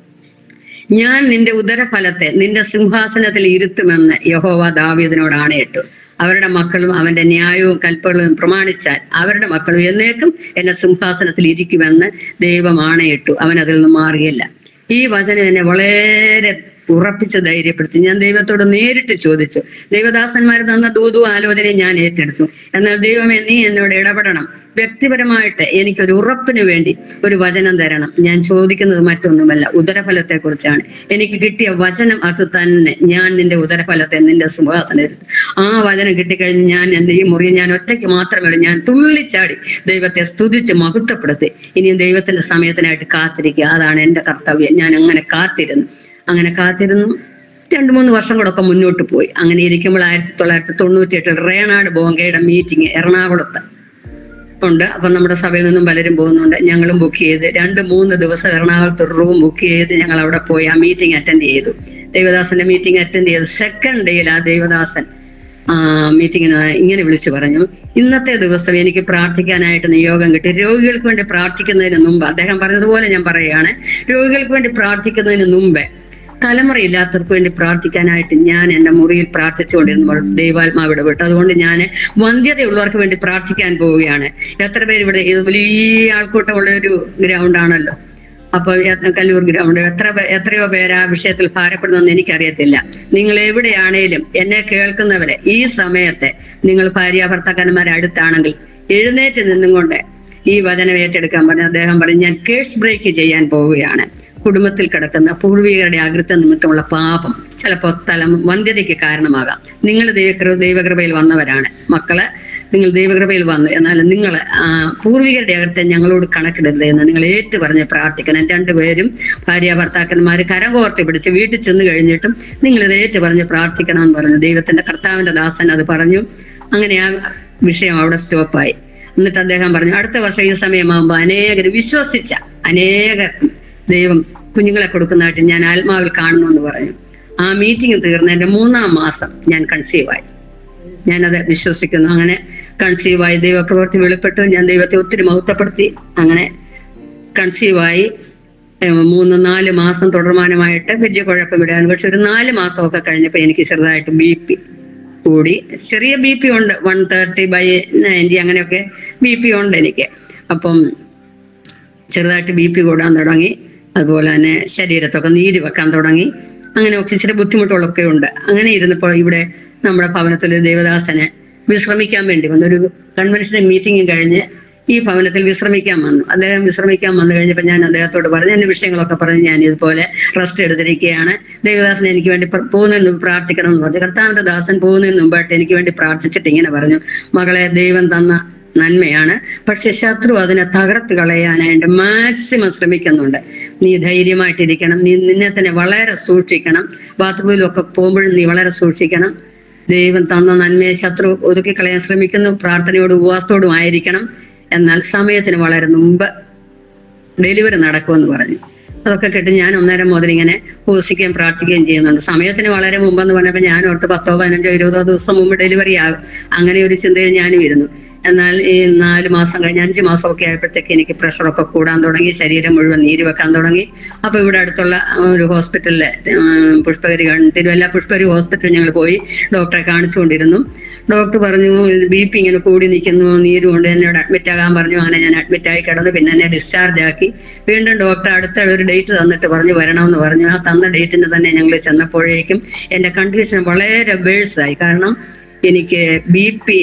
ഞാൻ നിന്റെ ഉദരഫലത്തെ നിന്റെ സിംഹാസനത്തിൽ ഇരുത്തുമെന്ന് യഹോവ ദാവീദിനോട് ആണയിട്ടു. അവരുടെ മക്കളും അവന്റെ ന്യായവും കൽപ്പകളും പ്രമാണിച്ചാൽ അവരുടെ മക്കളും എന്നേക്കും എന്നെ സിംഹാസനത്തിൽ ഇരിക്കുമെന്ന് ദൈവം ആണയിട്ടു. അവൻ അതിൽ നിന്ന് മാറിയില്ല. ഈ വചനം എന്നെ വളരെ ഉറപ്പിച്ച് ധൈര്യപ്പെടുത്തി. ഞാൻ ദൈവത്തോട് നേരിട്ട് ചോദിച്ചു. ദൈവദാസന്മാർ തന്ന ദൂതു ആലോചനയും ഞാൻ ഏറ്റെടുത്തു. എന്നാൽ ദൈവമേ, നീ എന്നോട് ഇടപെടണം. വ്യക്തിപരമായിട്ട് എനിക്കൊരു ഉറപ്പിന് വേണ്ടി ഒരു വചനം തരണം. ഞാൻ ചോദിക്കുന്നത് മറ്റൊന്നുമല്ല, ഉദരഫലത്തെ കുറിച്ചാണ്. എനിക്ക് കിട്ടിയ വചനം അത് തന്നെ. ഞാൻ നിന്റെ ഉദരഫലത്തെ നിന്റെ സിംഹാസനം. ആ വചനം കിട്ടിക്കഴിഞ്ഞ് ഞാൻ എൻ്റെ ഈ മുറി ഞാൻ ഒറ്റയ്ക്ക് മാത്രമല്ല, ഞാൻ തുള്ളിച്ചാടി ദൈവത്തെ സ്തുതിച്ച് മഹത്വപ്പെടുത്തി. ഇനിയും ദൈവത്തിന്റെ സമയത്തിനായിട്ട് കാത്തിരിക്കുക, അതാണ് എൻ്റെ കർത്തവ്യം. ഞാൻ അങ്ങനെ കാത്തിരുന്നു അങ്ങനെ കാത്തിരുന്നു രണ്ടു മൂന്ന് വർഷം കൂടെ ഒക്കെ മുന്നോട്ട് പോയി. അങ്ങനെ ഇരിക്കുമ്പോൾ ആയിരത്തി തൊള്ളായിരത്തി തൊണ്ണൂറ്റി എട്ടിൽ റേനാട് ബോങ്കയുടെ മീറ്റിംഗ് എറണാകുളത്ത് ഉണ്ട്. അപ്പം നമ്മുടെ സഭയിൽ നിന്നും പലരും പോകുന്നുണ്ട്. ഞങ്ങളും ബുക്ക് ചെയ്ത് രണ്ട് മൂന്ന് ദിവസം എറണാകുളത്ത് ഒരു റൂം ബുക്ക് ചെയ്ത് ഞങ്ങൾ അവിടെ പോയി ആ മീറ്റിംഗ് അറ്റൻഡ് ചെയ്തു. ദേവദാസന്റെ മീറ്റിംഗ് അറ്റൻഡ് ചെയ്ത് സെക്കൻഡ് ഡേയിൽ ആ ദേവദാസൻ ആ മീറ്റിങ്ങിന് ഇങ്ങനെ വിളിച്ചു പറഞ്ഞു, ഇന്നത്തെ ദിവസം എനിക്ക് പ്രാർത്ഥിക്കാനായിട്ട് നിയോഗം കിട്ടി. രോഗികൾക്ക് വേണ്ടി പ്രാർത്ഥിക്കുന്നതിന് മുമ്പ്, അദ്ദേഹം പറഞ്ഞതുപോലെ ഞാൻ പറയുകയാണ്, രോഗികൾക്ക് വേണ്ടി പ്രാർത്ഥിക്കുന്നതിന് മുമ്പേ തലമുറയില്ലാത്തവർക്ക് വേണ്ടി പ്രാർത്ഥിക്കാനായിട്ട് ഞാൻ എൻ്റെ മുറിയിൽ പ്രാർത്ഥിച്ചുകൊണ്ടിരുന്നപ്പോൾ ദൈവാത്മാവ് ഇടപെട്ടു. അതുകൊണ്ട് ഞാൻ വന്ധ്യതയുള്ളവർക്ക് വേണ്ടി പ്രാർത്ഥിക്കാൻ പോവുകയാണ്. എത്ര പേര് ഇവിടെ, ഇത് വലിയ ആൾക്കൂട്ടമുള്ള ഒരു ഗ്രൗണ്ടാണല്ലോ, അപ്പൊ കല്ലൂർ ഗ്രൗണ്ട്, എത്ര എത്രയോ പേര് ആ വിഷയത്തിൽ ഭാരപ്പെടുന്നെന്ന് എനിക്കറിയത്തില്ല. നിങ്ങൾ എവിടെയാണേലും എന്നെ കേൾക്കുന്നവരെ ഈ സമയത്തെ നിങ്ങൾ ഭാര്യ ഭർത്താക്കന്മാരെ അടുത്താണെങ്കിൽ എഴുന്നേറ്റ് നിന്നും കൊണ്ട് ഈ വചനം ഏറ്റെടുക്കാൻ പറഞ്ഞു. അദ്ദേഹം പറഞ്ഞു, ഞാൻ കേസ് ബ്രേക്ക് ചെയ്യാൻ പോവുകയാണ്. കുടുംബത്തിൽ കിടക്കുന്ന പൂർവികരുടെ അകൃത്യ നിമിത്തമുള്ള പാപം ചിലപ്പോൾ തലം വന്ധ്യതയ്ക്ക് കാരണമാകാം. നിങ്ങൾ ദൈവകൃ ദൈവകൃപയിൽ വന്നവരാണ് മക്കളെ, നിങ്ങൾ ദൈവകൃപയിൽ വന്നു, എന്നാൽ നിങ്ങൾ പൂർവികരുടെ അകൃത്യം ഞങ്ങളോട് കണക്കിടരുത് എന്ന് നിങ്ങൾ ഏറ്റു പറഞ്ഞ് പ്രാർത്ഥിക്കണം. രണ്ടുപേരും ഭാര്യ ഭർത്താക്കന്മാർ കരകോർത്തി പിടിച്ച് വീട്ടിൽ ചെന്ന് കഴിഞ്ഞിട്ടും നിങ്ങൾ ഇത് ഏറ്റു പറഞ്ഞ് പ്രാർത്ഥിക്കണം എന്ന് പറഞ്ഞു. ദൈവത്തിന്റെ കർത്താവിന്റെ ദാസൻ അത് പറഞ്ഞു. അങ്ങനെ ആ വിഷയം അവിടെ സ്റ്റോപ്പായി. എന്നിട്ട് അദ്ദേഹം പറഞ്ഞു, അടുത്ത വർഷം ഈ സമയമാകുമ്പോൾ അനേകർ വിശ്വസിച്ച അനേകർക്കും ദൈവം കുഞ്ഞുങ്ങളെ കൊടുക്കുന്നതായിട്ട് ഞാൻ ആത്മാവിൽ കാണുന്നു എന്ന് പറഞ്ഞു. ആ മീറ്റിംഗ് തീർന്ന എൻ്റെ മൂന്നാം മാസം ഞാൻ കൺസീവായി. ഞാനത് വിശ്വസിക്കുന്നു. അങ്ങനെ കൺസീവായി ദൈവപ്രവൃത്തി വെളിപ്പെട്ടു. ഞാൻ ദൈവത്തെ ഒത്തിരി മഹത്വപ്പെടുത്തി. അങ്ങനെ കൺസീവായി മൂന്ന് നാല് മാസം തുടർമാനമായിട്ട് വലിയ കുഴപ്പമില്ലായിരുന്നു. പക്ഷെ ഒരു നാല് മാസമൊക്കെ കഴിഞ്ഞപ്പോൾ എനിക്ക് ചെറുതായിട്ട് ബി പി കൂടി. ചെറിയ ബി പി ഉണ്ട്, വൺ തേർട്ടി ബൈ നയൻറ്റി അങ്ങനെയൊക്കെ ബി പി ഉണ്ട് എനിക്ക്. അപ്പം ചെറുതായിട്ട് ബി പി കൂടാൻ തുടങ്ങി. അതുപോലെ തന്നെ ശരീരത്തൊക്കെ നീര് വെക്കാൻ തുടങ്ങി. അങ്ങനെ ഒക്കെ ഇച്ചിരി ബുദ്ധിമുട്ടുകളൊക്കെ ഉണ്ട്. അങ്ങനെ ഇരുന്നപ്പോൾ ഇവിടെ നമ്മുടെ ഭവനത്തിൽ ദേവദാസനെ വിശ്രമിക്കാൻ വേണ്ടി വന്നു. ഒരു കൺവെൻഷൻ മീറ്റിംഗ് കഴിഞ്ഞ് ഈ ഭവനത്തിൽ വിശ്രമിക്കാൻ വന്നു. അദ്ദേഹം വിശ്രമിക്കാൻ വന്നു കഴിഞ്ഞപ്പോൾ ഞാൻ അദ്ദേഹത്തോട് പറഞ്ഞു, എൻ്റെ വിഷയങ്ങളൊക്കെ പറഞ്ഞ് ഞാൻ ഇതുപോലെ റെസ്റ്റ് എടുത്തിരിക്കുകയാണ്, ദേവദാസൻ എനിക്ക് വേണ്ടി പോകുന്നതിന് മുമ്പ് പ്രാർത്ഥിക്കണം എന്ന് പറഞ്ഞു. കർത്താവിന്റെ ദാസൻ പോകുന്നതിന് മുമ്പായിട്ട് എനിക്ക് വേണ്ടി പ്രാർത്ഥിച്ചിട്ട് ഇങ്ങനെ പറഞ്ഞു, മകളെ, ദൈവം തന്ന നന്മയാണ്. പക്ഷെ ശത്രു അതിനെ തകർത്ത് കളയാനായിട്ട് മാക്സിമം ശ്രമിക്കുന്നുണ്ട്. നീ ധൈര്യമായിട്ടിരിക്കണം, നീ നിന്നെ തന്നെ വളരെ സൂക്ഷിക്കണം, ബാത്റൂമിലൊക്കെ പോകുമ്പോഴും നീ വളരെ സൂക്ഷിക്കണം. ദൈവം തന്ന നന്മയെ ശത്രു ഒതുക്കി കളയാൻ ശ്രമിക്കുന്നു. പ്രാർത്ഥനയോടും ഉപവാസത്തോടും ആയിരിക്കണം. എന്നാൽ സമയത്തിന് വളരെ മുമ്പ് ഡെലിവറി നടക്കുമെന്ന് പറഞ്ഞു. അതൊക്കെ കേട്ട് ഞാൻ ഒന്നേരം മുതൽ ഇങ്ങനെ ഉപസിക്കുകയും പ്രാർത്ഥിക്കുകയും ചെയ്യുന്നുണ്ട്. സമയത്തിന് വളരെ മുമ്പെന്ന് പറഞ്ഞപ്പോൾ ഞാൻ ഓർത്ത് പത്തോ പതിനഞ്ചോ ഇരുപതോ ദിവസം മുമ്പ് ഡെലിവറി ആകും, അങ്ങനെ ഒരു ചിന്തയിൽ ഞാനും ഇരുന്നു. എന്നാൽ ഈ നാല് മാസം കഴിഞ്ഞ് അഞ്ച് മാസമൊക്കെ ആയപ്പോഴത്തേക്ക് എനിക്ക് പ്രഷറൊക്കെ കൂടാൻ തുടങ്ങി, ശരീരം മുഴുവൻ നീര് വെക്കാൻ തുടങ്ങി. അപ്പോൾ ഇവിടെ അടുത്തുള്ള ഒരു ഹോസ്പിറ്റലിലെ പുഷ്പഗിരി തിരുവല്ല പുഷ്പഗിരി ഹോസ്പിറ്റലിൽ ഞങ്ങൾ പോയി ഡോക്ടറെ കാണിച്ചുകൊണ്ടിരുന്നു. ഡോക്ടർ പറഞ്ഞു ബി പി ഇങ്ങനെ കൂടി നിൽക്കുന്നു, നീര് കൊണ്ട് എന്നോട് അഡ്മിറ്റ് ആകാൻ പറഞ്ഞു. അങ്ങനെ ഞാൻ അഡ്മിറ്റ് ആയി കിടന്നു. പിന്നെ എന്നെ ഡിസ്ചാർജ് ആക്കി. വീണ്ടും ഡോക്ടർ അടുത്ത ഒരു ഡേറ്റ് തന്നിട്ട് പറഞ്ഞു വരണമെന്ന് പറഞ്ഞു. ആ തന്ന ഡേറ്റിന് തന്നെ ഞങ്ങൾ ചെന്നപ്പോഴേക്കും എൻ്റെ കണ്ടീഷൻ വളരെ വേഴ്സായി. കാരണം എനിക്ക് ബി പി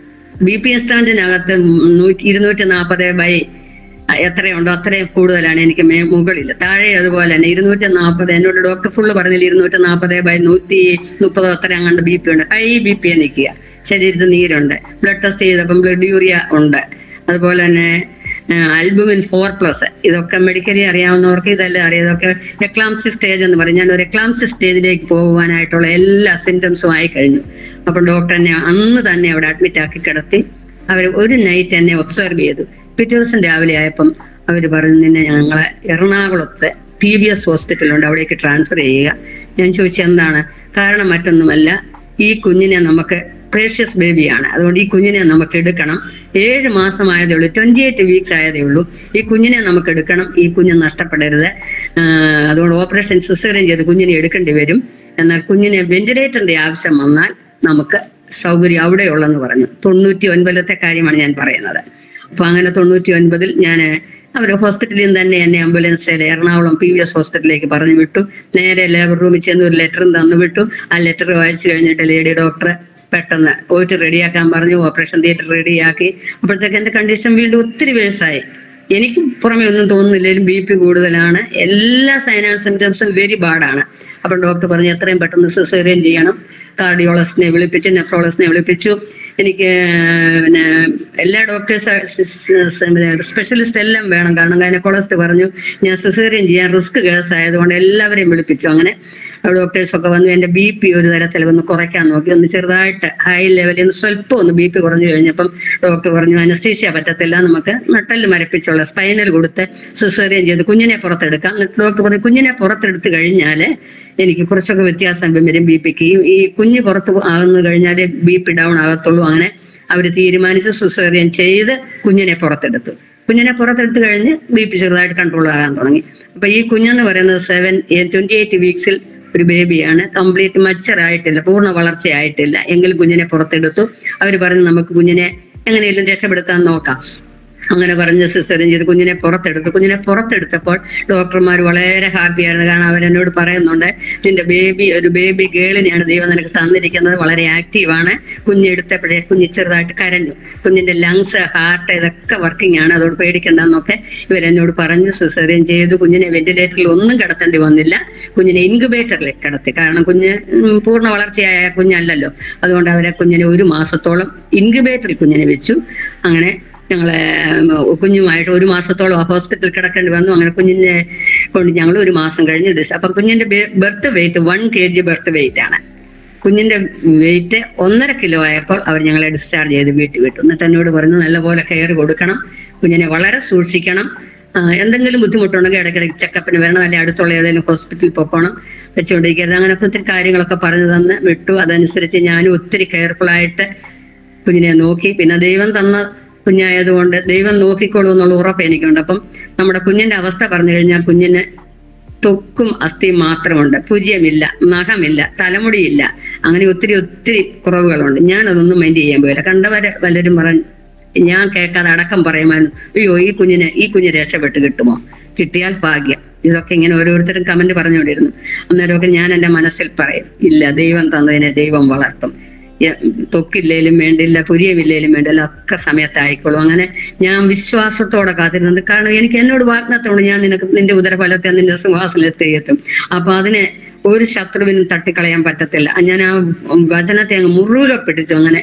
ബി പി സ്റ്റാൻഡിനകത്ത് നൂറ്റി ഇരുന്നൂറ്റി നാൽപ്പത് ബൈ എത്രയുണ്ടോ അത്രയും കൂടുതലാണ് എനിക്ക് മേ മുകളിൽ. താഴെ അതുപോലെ തന്നെ ഇരുന്നൂറ്റി നാൽപ്പത്. എന്നോട് ഡോക്ടർ ഫുള്ള് പറഞ്ഞില്ല ഇരുന്നൂറ്റി നാൽപ്പത് ബൈ നൂറ്റി മുപ്പതോ അത്ര അങ്ങാണ്ട് ബി പി ഉണ്ട്. ഹൈ ബി പി നിൽക്കുക, ശരീരത്തിൽ നീരുണ്ട്. ബ്ലഡ് ടെസ്റ്റ് ചെയ്തപ്പം ബ്ലഡ് യൂറിയ ഉണ്ട്. അതുപോലെ തന്നെ ആൽബുമിൻ ഫോർ പ്ലസ്. ഇതൊക്കെ മെഡിക്കലി അറിയാവുന്നവർക്ക് ഇതെല്ലാം അറിയാം. ഇതൊക്കെ എക്ലാംസി സ്റ്റേജ് എന്ന് പറയും. ഞാൻ ഒരു എക്ലാംസി സ്റ്റേജിലേക്ക് പോകുവാനായിട്ടുള്ള എല്ലാ സിംറ്റംസും ആയി കഴിഞ്ഞു. അപ്പൊ ഡോക്ടർ എന്നെ അന്ന് തന്നെ അവിടെ അഡ്മിറ്റ് ആക്കി കിടത്തി. അവർ ഒരു നൈറ്റ് എന്നെ ഒബ്സർവ് ചെയ്തു. പിറ്റേ ദിവസം രാവിലെ ആയപ്പം അവർ പറഞ്ഞു നിന്നെ ഞങ്ങളെ എറണാകുളത്തെ പി വി എസ് ഹോസ്പിറ്റലുണ്ട്, അവിടേക്ക് ട്രാൻസ്ഫർ ചെയ്യുക. ഞാൻ ചോദിച്ചു എന്താണ് കാരണം? മറ്റൊന്നുമല്ല, ഈ കുഞ്ഞിനെ നമുക്ക് പ്രേഷ്യസ് ബേബിയാണ്, അതുകൊണ്ട് ഈ കുഞ്ഞിനെ നമുക്ക് എടുക്കണം. ഏഴ് മാസമായതേ ഉള്ളൂ, ട്വന്റി എയ്റ്റ് വീക്സ് ആയതേ ഉള്ളൂ. ഈ കുഞ്ഞിനെ നമുക്ക് എടുക്കണം, ഈ കുഞ്ഞ് നഷ്ടപ്പെടരുത്. അതുകൊണ്ട് ഓപ്പറേഷൻ സിസേറിയൻ ചെയ്ത് കുഞ്ഞിനെ എടുക്കേണ്ടി വരും. എന്നാൽ കുഞ്ഞിനെ വെന്റിലേറ്ററിന്റെ ആവശ്യം വന്നാൽ നമുക്ക് സൗകര്യം അവിടെയുള്ളെന്ന് പറഞ്ഞു. തൊണ്ണൂറ്റി ഒൻപതിലത്തെ കാര്യമാണ് ഞാൻ പറയുന്നത്. അപ്പൊ അങ്ങനെ തൊണ്ണൂറ്റി ഒൻപതിൽ ഞാൻ അവർ ഹോസ്പിറ്റലിൽ നിന്ന് തന്നെ എന്നെ ആംബുലൻസിൽ എറണാകുളം പി വി എസ് ഹോസ്പിറ്റലിലേക്ക് പറഞ്ഞു വിട്ടു. നേരെ ലേബർ റൂമിൽ ചെന്ന് ഒരു ലെറ്ററും തന്നു വിട്ടു. ആ ലെറ്റർ വായിച്ചു കഴിഞ്ഞിട്ട് ലേഡി ഡോക്ടർ പെട്ടെന്ന് പോയിട്ട് റെഡിയാക്കാൻ പറഞ്ഞു. ഓപ്പറേഷൻ തിയേറ്റർ റെഡിയാക്കി. അപ്പോഴത്തേക്ക് എൻ്റെ കണ്ടീഷൻ വീണ്ടും ഒത്തിരി വേഴ്സായി. എനിക്ക് പുറമെ ഒന്നും തോന്നുന്നില്ലെങ്കിലും ബി പി കൂടുതലാണ്, എല്ലാ സൈൻ ആൻഡ് സിംറ്റംസും വെരി ബാഡാണ്. അപ്പം ഡോക്ടർ പറഞ്ഞു എത്രയും പെട്ടെന്ന് സിസേറിയൻ ചെയ്യണം. കാർഡിയോളജിസ്റ്റിനെ വിളിപ്പിച്ചു, നെഫ്രോളജിസ്റ്റിനെ വിളിപ്പിച്ചു. എനിക്ക് പിന്നെ എല്ലാ ഡോക്ടേഴ്സ് സ്പെഷ്യലിസ്റ്റ് എല്ലാം വേണം. കാരണം ഗൈനക്കോളജിസ്റ്റ് പറഞ്ഞു ഞാൻ സിസേറിയൻ ചെയ്യാൻ റിസ്ക് കേസ് ആയതുകൊണ്ട് എല്ലാവരെയും വിളിപ്പിച്ചു. അങ്ങനെ ഡോക്ടേഴ്സൊക്കെ വന്നു. എൻ്റെ ബി പി ഒരു തരത്തിൽ ഒന്ന് കുറയ്ക്കാൻ നോക്കി. ഒന്ന് ചെറുതായിട്ട് ഹൈ ലെവലിൽ നിന്ന് സ്വല്പം ഒന്ന് ബി പി കുറഞ്ഞു കഴിഞ്ഞപ്പം ഡോക്ടർ പറഞ്ഞു അനസ്തീഷ്യ പറ്റത്തില്ല, നമുക്ക് നട്ടെല്ല് മരപ്പിച്ചുള്ള സ്പൈനൽ കൊടുത്ത് സിസേറിയൻ ചെയ്ത് കുഞ്ഞിനെ പുറത്തെടുക്കാം. ഡോക്ടർ പറഞ്ഞു കുഞ്ഞിനെ പുറത്തെടുത്ത് കഴിഞ്ഞാൽ എനിക്ക് കുറച്ചൊക്കെ വ്യത്യാസം വരും ബി പിക്ക്. ഈ കുഞ്ഞ് പുറത്ത് ആകുന്നു കഴിഞ്ഞാൽ ബി പി ഡൗൺ ആകത്തുള്ളൂ. അങ്ങനെ അവർ തീരുമാനിച്ച് സിസേറിയൻ ചെയ്ത് കുഞ്ഞിനെ പുറത്തെടുത്തു. കുഞ്ഞിനെ പുറത്തെടുത്ത് കഴിഞ്ഞ് ബി പി ചെറുതായിട്ട് കൺട്രോൾ ആകാൻ തുടങ്ങി. അപ്പൊ ഈ കുഞ്ഞെന്ന് പറയുന്നത് സെവൻ ട്വന്റി എയ്റ്റ് വീക്സിൽ ഒരു ബേബിയാണ്. കംപ്ലീറ്റ് മച്ചറായിട്ടില്ല, പൂർണ്ണ വളർച്ചയായിട്ടില്ല. എങ്കിൽ കുഞ്ഞിനെ പുറത്തെടുത്തു. അവർ പറഞ്ഞു നമുക്ക് കുഞ്ഞിനെ എങ്ങനെയെങ്കിലും രക്ഷപ്പെടുത്താൻ നോക്കാം. അങ്ങനെ പറഞ്ഞ് സിസേറിയൻ ചെയ്ത് കുഞ്ഞിനെ പുറത്തെടുത്തു. കുഞ്ഞിനെ പുറത്തെടുത്തപ്പോൾ ഡോക്ടർമാർ വളരെ ഹാപ്പിയായിരുന്നു. കാരണം അവരെന്നോട് പറയുന്നുണ്ട് നിന്റെ ബേബി ഒരു ബേബി ഗേളിനെയാണ് ദൈവം നിനക്ക് തന്നിരിക്കുന്നത്, വളരെ ആക്റ്റീവാണ്. കുഞ്ഞെടുത്തപ്പോഴേ കുഞ്ഞ് ചെറുതായിട്ട് കരഞ്ഞു. കുഞ്ഞിന്റെ ലങ്സ്, ഹാർട്ട് ഇതൊക്കെ വർക്കിംഗ് ആണ്, അതുകൊണ്ട് പേടിക്കണ്ടെന്നൊക്കെ ഇവരെന്നോട് പറഞ്ഞു. സിസേറിയൻ ചെയ്തു. കുഞ്ഞിനെ വെന്റിലേറ്ററിൽ ഒന്നും കിടത്തേണ്ടി വന്നില്ല. കുഞ്ഞിനെ ഇൻക്യുബേറ്ററിൽ കിടത്തി. കാരണം കുഞ്ഞ് പൂർണ്ണ വളർച്ചയായ കുഞ്ഞല്ലല്ലോ. അതുകൊണ്ട് അവരെ കുഞ്ഞിനെ ഒരു മാസത്തോളം ഇൻക്യുബേറ്ററിൽ കുഞ്ഞിനെ വെച്ചു. അങ്ങനെ ഞങ്ങളെ കുഞ്ഞുമായിട്ട് ഒരു മാസത്തോളം ഹോസ്പിറ്റലിൽ കിടക്കേണ്ടി വന്നു. അങ്ങനെ കുഞ്ഞിനെ കൊണ്ട് ഞങ്ങൾ ഒരു മാസം കഴിഞ്ഞ് ഡിസ് അപ്പം കുഞ്ഞിന്റെ birth weight one K G birth weight ആണ്. കുഞ്ഞിന്റെ വെയിറ്റ് ഒന്നര കിലോ ആയപ്പോൾ അവർ ഞങ്ങളെ ഡിസ്ചാർജ് ചെയ്ത് വീട്ടിൽ വിട്ടു. എന്നിട്ട് എന്നോട് പറഞ്ഞു നല്ലപോലെ കെയർ കൊടുക്കണം, കുഞ്ഞിനെ വളരെ സൂക്ഷിക്കണം, എന്തെങ്കിലും ബുദ്ധിമുട്ടുണ്ടെങ്കിൽ ഇടയ്ക്കിടയ്ക്ക് ചെക്കപ്പിന് വരണം, അല്ലെങ്കിൽ അടുത്തുള്ള ഏതെങ്കിലും ഹോസ്പിറ്റലിൽ പോക്കണം, വെച്ചുകൊണ്ടിരിക്കരുത്. അങ്ങനെയൊക്കെ ഒത്തിരി കാര്യങ്ങളൊക്കെ പറഞ്ഞു തന്ന് വിട്ടു. അതനുസരിച്ച് ഞാനും ഒത്തിരി കെയർഫുള്ളായിട്ട് കുഞ്ഞിനെ നോക്കി. പിന്നെ ദൈവം തന്ന കുഞ്ഞായതുകൊണ്ട് ദൈവം നോക്കിക്കോളൂ എന്നുള്ള ഉറപ്പ് എനിക്കുണ്ട്. അപ്പം നമ്മുടെ കുഞ്ഞിന്റെ അവസ്ഥ പറഞ്ഞു കഴിഞ്ഞാൽ കുഞ്ഞിന് ത്വക്കും അസ്ഥിയും മാത്രമുണ്ട്, പുജിയമില്ല, നഖമില്ല, തലമുടിയില്ല, അങ്ങനെ ഒത്തിരി ഒത്തിരി കുറവുകളുണ്ട്. ഞാനതൊന്നും മൈൻഡ് ചെയ്യാൻ പോയില്ല. കണ്ടവരെ പലരും പറഞ്ഞു, ഞാൻ കേൾക്കാതെ അടക്കം പറയുമായിരുന്നു അയ്യോ ഈ കുഞ്ഞിന് ഈ കുഞ്ഞ് രക്ഷപ്പെട്ട് കിട്ടുമോ, കിട്ടിയാൽ ഭാഗ്യം. ഇതൊക്കെ ഇങ്ങനെ ഓരോരുത്തരും കമന്റ് പറഞ്ഞുകൊണ്ടിരുന്നു. അന്നേരമൊക്കെ ഞാൻ എൻ്റെ മനസ്സിൽ പറയും ഇല്ല, ദൈവം തന്നതിനെ ദൈവം വളർത്തും. തൊക്കില്ലേലും വേണ്ടില്ല, പുരിയമില്ലേലും വേണ്ടില്ല, ഒക്കെ സമയത്തായിക്കോളും. അങ്ങനെ ഞാൻ വിശ്വാസത്തോടെ കാത്തിരുന്നത്. കാരണം എനിക്ക് എന്നോട് വാഗ്ദത്തമുണ്ട്, ഞാൻ നിനക്ക് നിന്റെ ഉദരഫലത്തെ നിന്റെ സിംഹാസനത്തിലെത്തും. അപ്പൊ അതിനെ ഒരു ശത്രുവിനും തട്ടിക്കളയാൻ പറ്റത്തില്ല. ഞാൻ ആ വചനത്തെ അങ്ങ് മുറുകെ പിടിച്ചു. അങ്ങനെ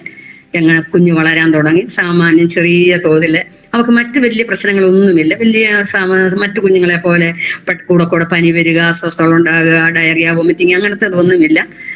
എങ്ങനെ കുഞ്ഞ് വളരാൻ തുടങ്ങി. സാമാന്യം ചെറിയ തോതിൽ അവർക്ക് മറ്റ് വലിയ പ്രശ്നങ്ങളൊന്നുമില്ല. വലിയ മറ്റു കുഞ്ഞുങ്ങളെ പോലെ കൂടെ കൂടെ പനി വരിക, അസ്വസ്ഥത ഉണ്ടാകുക, ഡയറിയ, വോമിറ്റിങ് അങ്ങനത്തെ ഒന്നുമില്ല.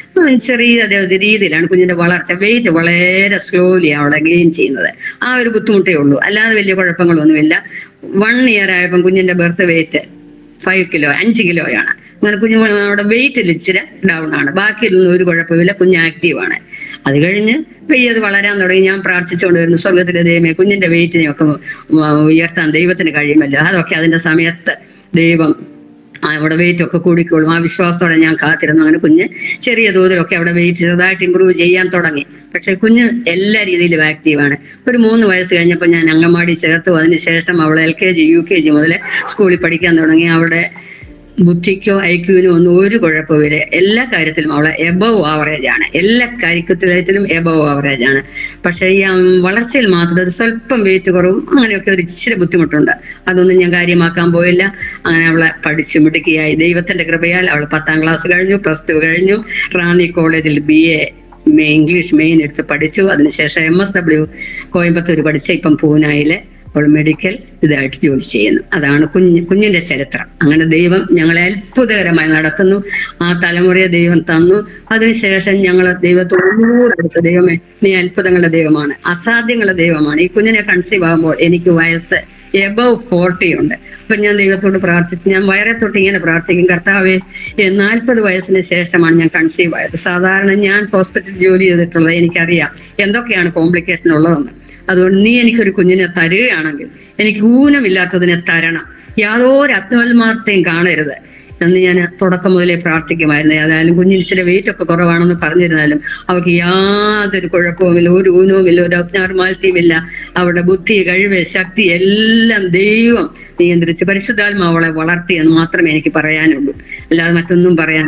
ചെറിയ രീതിയിലാണ് കുഞ്ഞിന്റെ വളർച്ച. വെയിറ്റ് വളരെ സ്ലോലി അവിടെ ഗെയിൻ ചെയ്യുന്നത്. ആ ഒരു ബുദ്ധിമുട്ടേ ഉള്ളൂ, അല്ലാതെ വലിയ കുഴപ്പങ്ങളൊന്നുമില്ല. വൺ ഇയർ ആയപ്പം കുഞ്ഞിന്റെ ബർത്ത് വെയിറ്റ് ഫൈവ് കിലോ അഞ്ച് കിലോയാണ്. അങ്ങനെ കുഞ്ഞു അവിടെ വെയിറ്റിൽ ഇച്ചിരി ഡൗൺ ആണ്. ബാക്കിയൊന്നും ഒരു കുഴപ്പമില്ല, കുഞ്ഞ് ആക്റ്റീവാണ്. അത് കഴിഞ്ഞ് പെയ്യത് വളരാൻ തുടങ്ങി. ഞാൻ പ്രാർത്ഥിച്ചുകൊണ്ട് വരുന്നു, സ്വർഗത്തിലെ ദൈവമേ കുഞ്ഞിന്റെ വെയിറ്റിനെ ഒക്കെ ഉയർത്താൻ ദൈവത്തിന് കഴിയുമല്ലോ, അതൊക്കെ അതിന്റെ സമയത്ത് ദൈവം അവിടെ വെയിറ്റ് ഒക്കെ കൂടിക്കോളും. ആ വിശ്വാസത്തോടെ ഞാൻ കാത്തിരുന്നു. അങ്ങനെ കുഞ്ഞ് ചെറിയ തോതിലൊക്കെ അവിടെ വെയിറ്റ് ചെറുതായിട്ട് ഇമ്പ്രൂവ് ചെയ്യാൻ തുടങ്ങി. പക്ഷെ കുഞ്ഞ് എല്ലാ രീതിയിലും ആക്റ്റീവാണ്. ഒരു മൂന്ന് വയസ്സ് കഴിഞ്ഞപ്പോൾ ഞാൻ അംഗൻവാടി ചേർത്തു. അതിനുശേഷം അവൾ L K G U K G മുതൽ സ്കൂളിൽ പഠിക്കാൻ തുടങ്ങി. അവിടെ ബുദ്ധിക്കോ ഐക്യുവിനോ ഒന്നും ഒരു കുഴപ്പമില്ല. എല്ലാ കാര്യത്തിലും അവളെ എബവ് ആവറേജ് ആണ്. എല്ലാ കാര്യത്തിലും എബവ് ആവറേജ് ആണ്. പക്ഷേ ഈ വളർച്ചയിൽ മാത്രം ഒരു സ്വല്പം വെയിറ്റ് കുറവും അങ്ങനെയൊക്കെ ഒരു ഇച്ചിരി ബുദ്ധിമുട്ടുണ്ട്. അതൊന്നും ഞാൻ കാര്യമാക്കാൻ പോയില്ല. അങ്ങനെ അവളെ പഠിച്ചു മിടുക്കിയായി. ദൈവത്തിന്റെ കൃപയാൽ അവൾ പത്താം ക്ലാസ് കഴിഞ്ഞു, പ്ലസ് ടു കഴിഞ്ഞു. റാന്നി കോളേജിൽ ബി എ ഇംഗ്ലീഷ് മെയിൻ എടുത്ത് പഠിച്ചു. അതിനുശേഷം എം എസ് ഡബ്ല്യു കോയമ്പത്തൂർ പഠിച്ച ഇപ്പം പൂനായിലെ അവൾ മെഡിക്കൽ ഇതായിട്ട് ജോലി ചെയ്യുന്നു. അതാണ് കുഞ്ഞ് കുഞ്ഞിന്റെ ചരിത്രം. അങ്ങനെ ദൈവം ഞങ്ങളെ അത്ഭുതകരമായി നടത്തുന്നു. ആ തലമുറയെ ദൈവം തന്നു. അതിനുശേഷം ഞങ്ങൾ ദൈവത്തോടുകൂടെ ദൈവമേ നീ അത്ഭുതങ്ങളുടെ ദൈവമാണ്, അസാധ്യങ്ങളുടെ ദൈവമാണ്. ഈ കുഞ്ഞിനെ കൺസീവ് ആകുമ്പോൾ എനിക്ക് വയസ്സ് എബവ് ഫോർട്ടി ഉണ്ട്. അപ്പൊ ഞാൻ ദൈവത്തോട് പ്രാർത്ഥിച്ചു. ഞാൻ വയറെ തൊട്ട് ഇങ്ങനെ പ്രാർത്ഥിക്കും, കർത്താവേ നാൽപ്പത് വയസ്സിന് ശേഷമാണ് ഞാൻ കൺസീവ് ആയത്. സാധാരണ ഞാൻ ഹോസ്പിറ്റൽ ജോലി ചെയ്തിട്ടുള്ളത്, എനിക്കറിയാം എന്തൊക്കെയാണ് കോംപ്ലിക്കേഷൻ ഉള്ളതെന്ന്. അതുകൊണ്ട് നീ എനിക്കൊരു കുഞ്ഞിനെ തരികയാണെങ്കിൽ എനിക്ക് ഊനമില്ലാത്തതിനെ തരണം, യാതൊരു ആത്മാത്മാർത്ഥയും കാണരുത് എന്ന് ഞാൻ തുടക്കം മുതലേ പ്രാർത്ഥിക്കുമായിരുന്നു. ഏതായാലും കുഞ്ഞിന് ഇച്ചിരി വെയിറ്റ് ഒക്കെ കുറവാണെന്ന് പറഞ്ഞിരുന്നാലും അവർക്ക് യാതൊരു കുഴപ്പവുമില്ല, ഒരു ഊനവുമില്ല, ഒരു അബ്നോർമാലിറ്റിയുമില്ല. അവരുടെ ബുദ്ധി, കഴിവ്, ശക്തി എല്ലാം ദൈവം നിയന്ത്രിച്ച് പരിശുദ്ധാത്മാവ് അവളെ വളർത്തി എന്ന് മാത്രമേ എനിക്ക് പറയാനുള്ളൂ. അല്ലാതെ മറ്റൊന്നും പറയാൻ.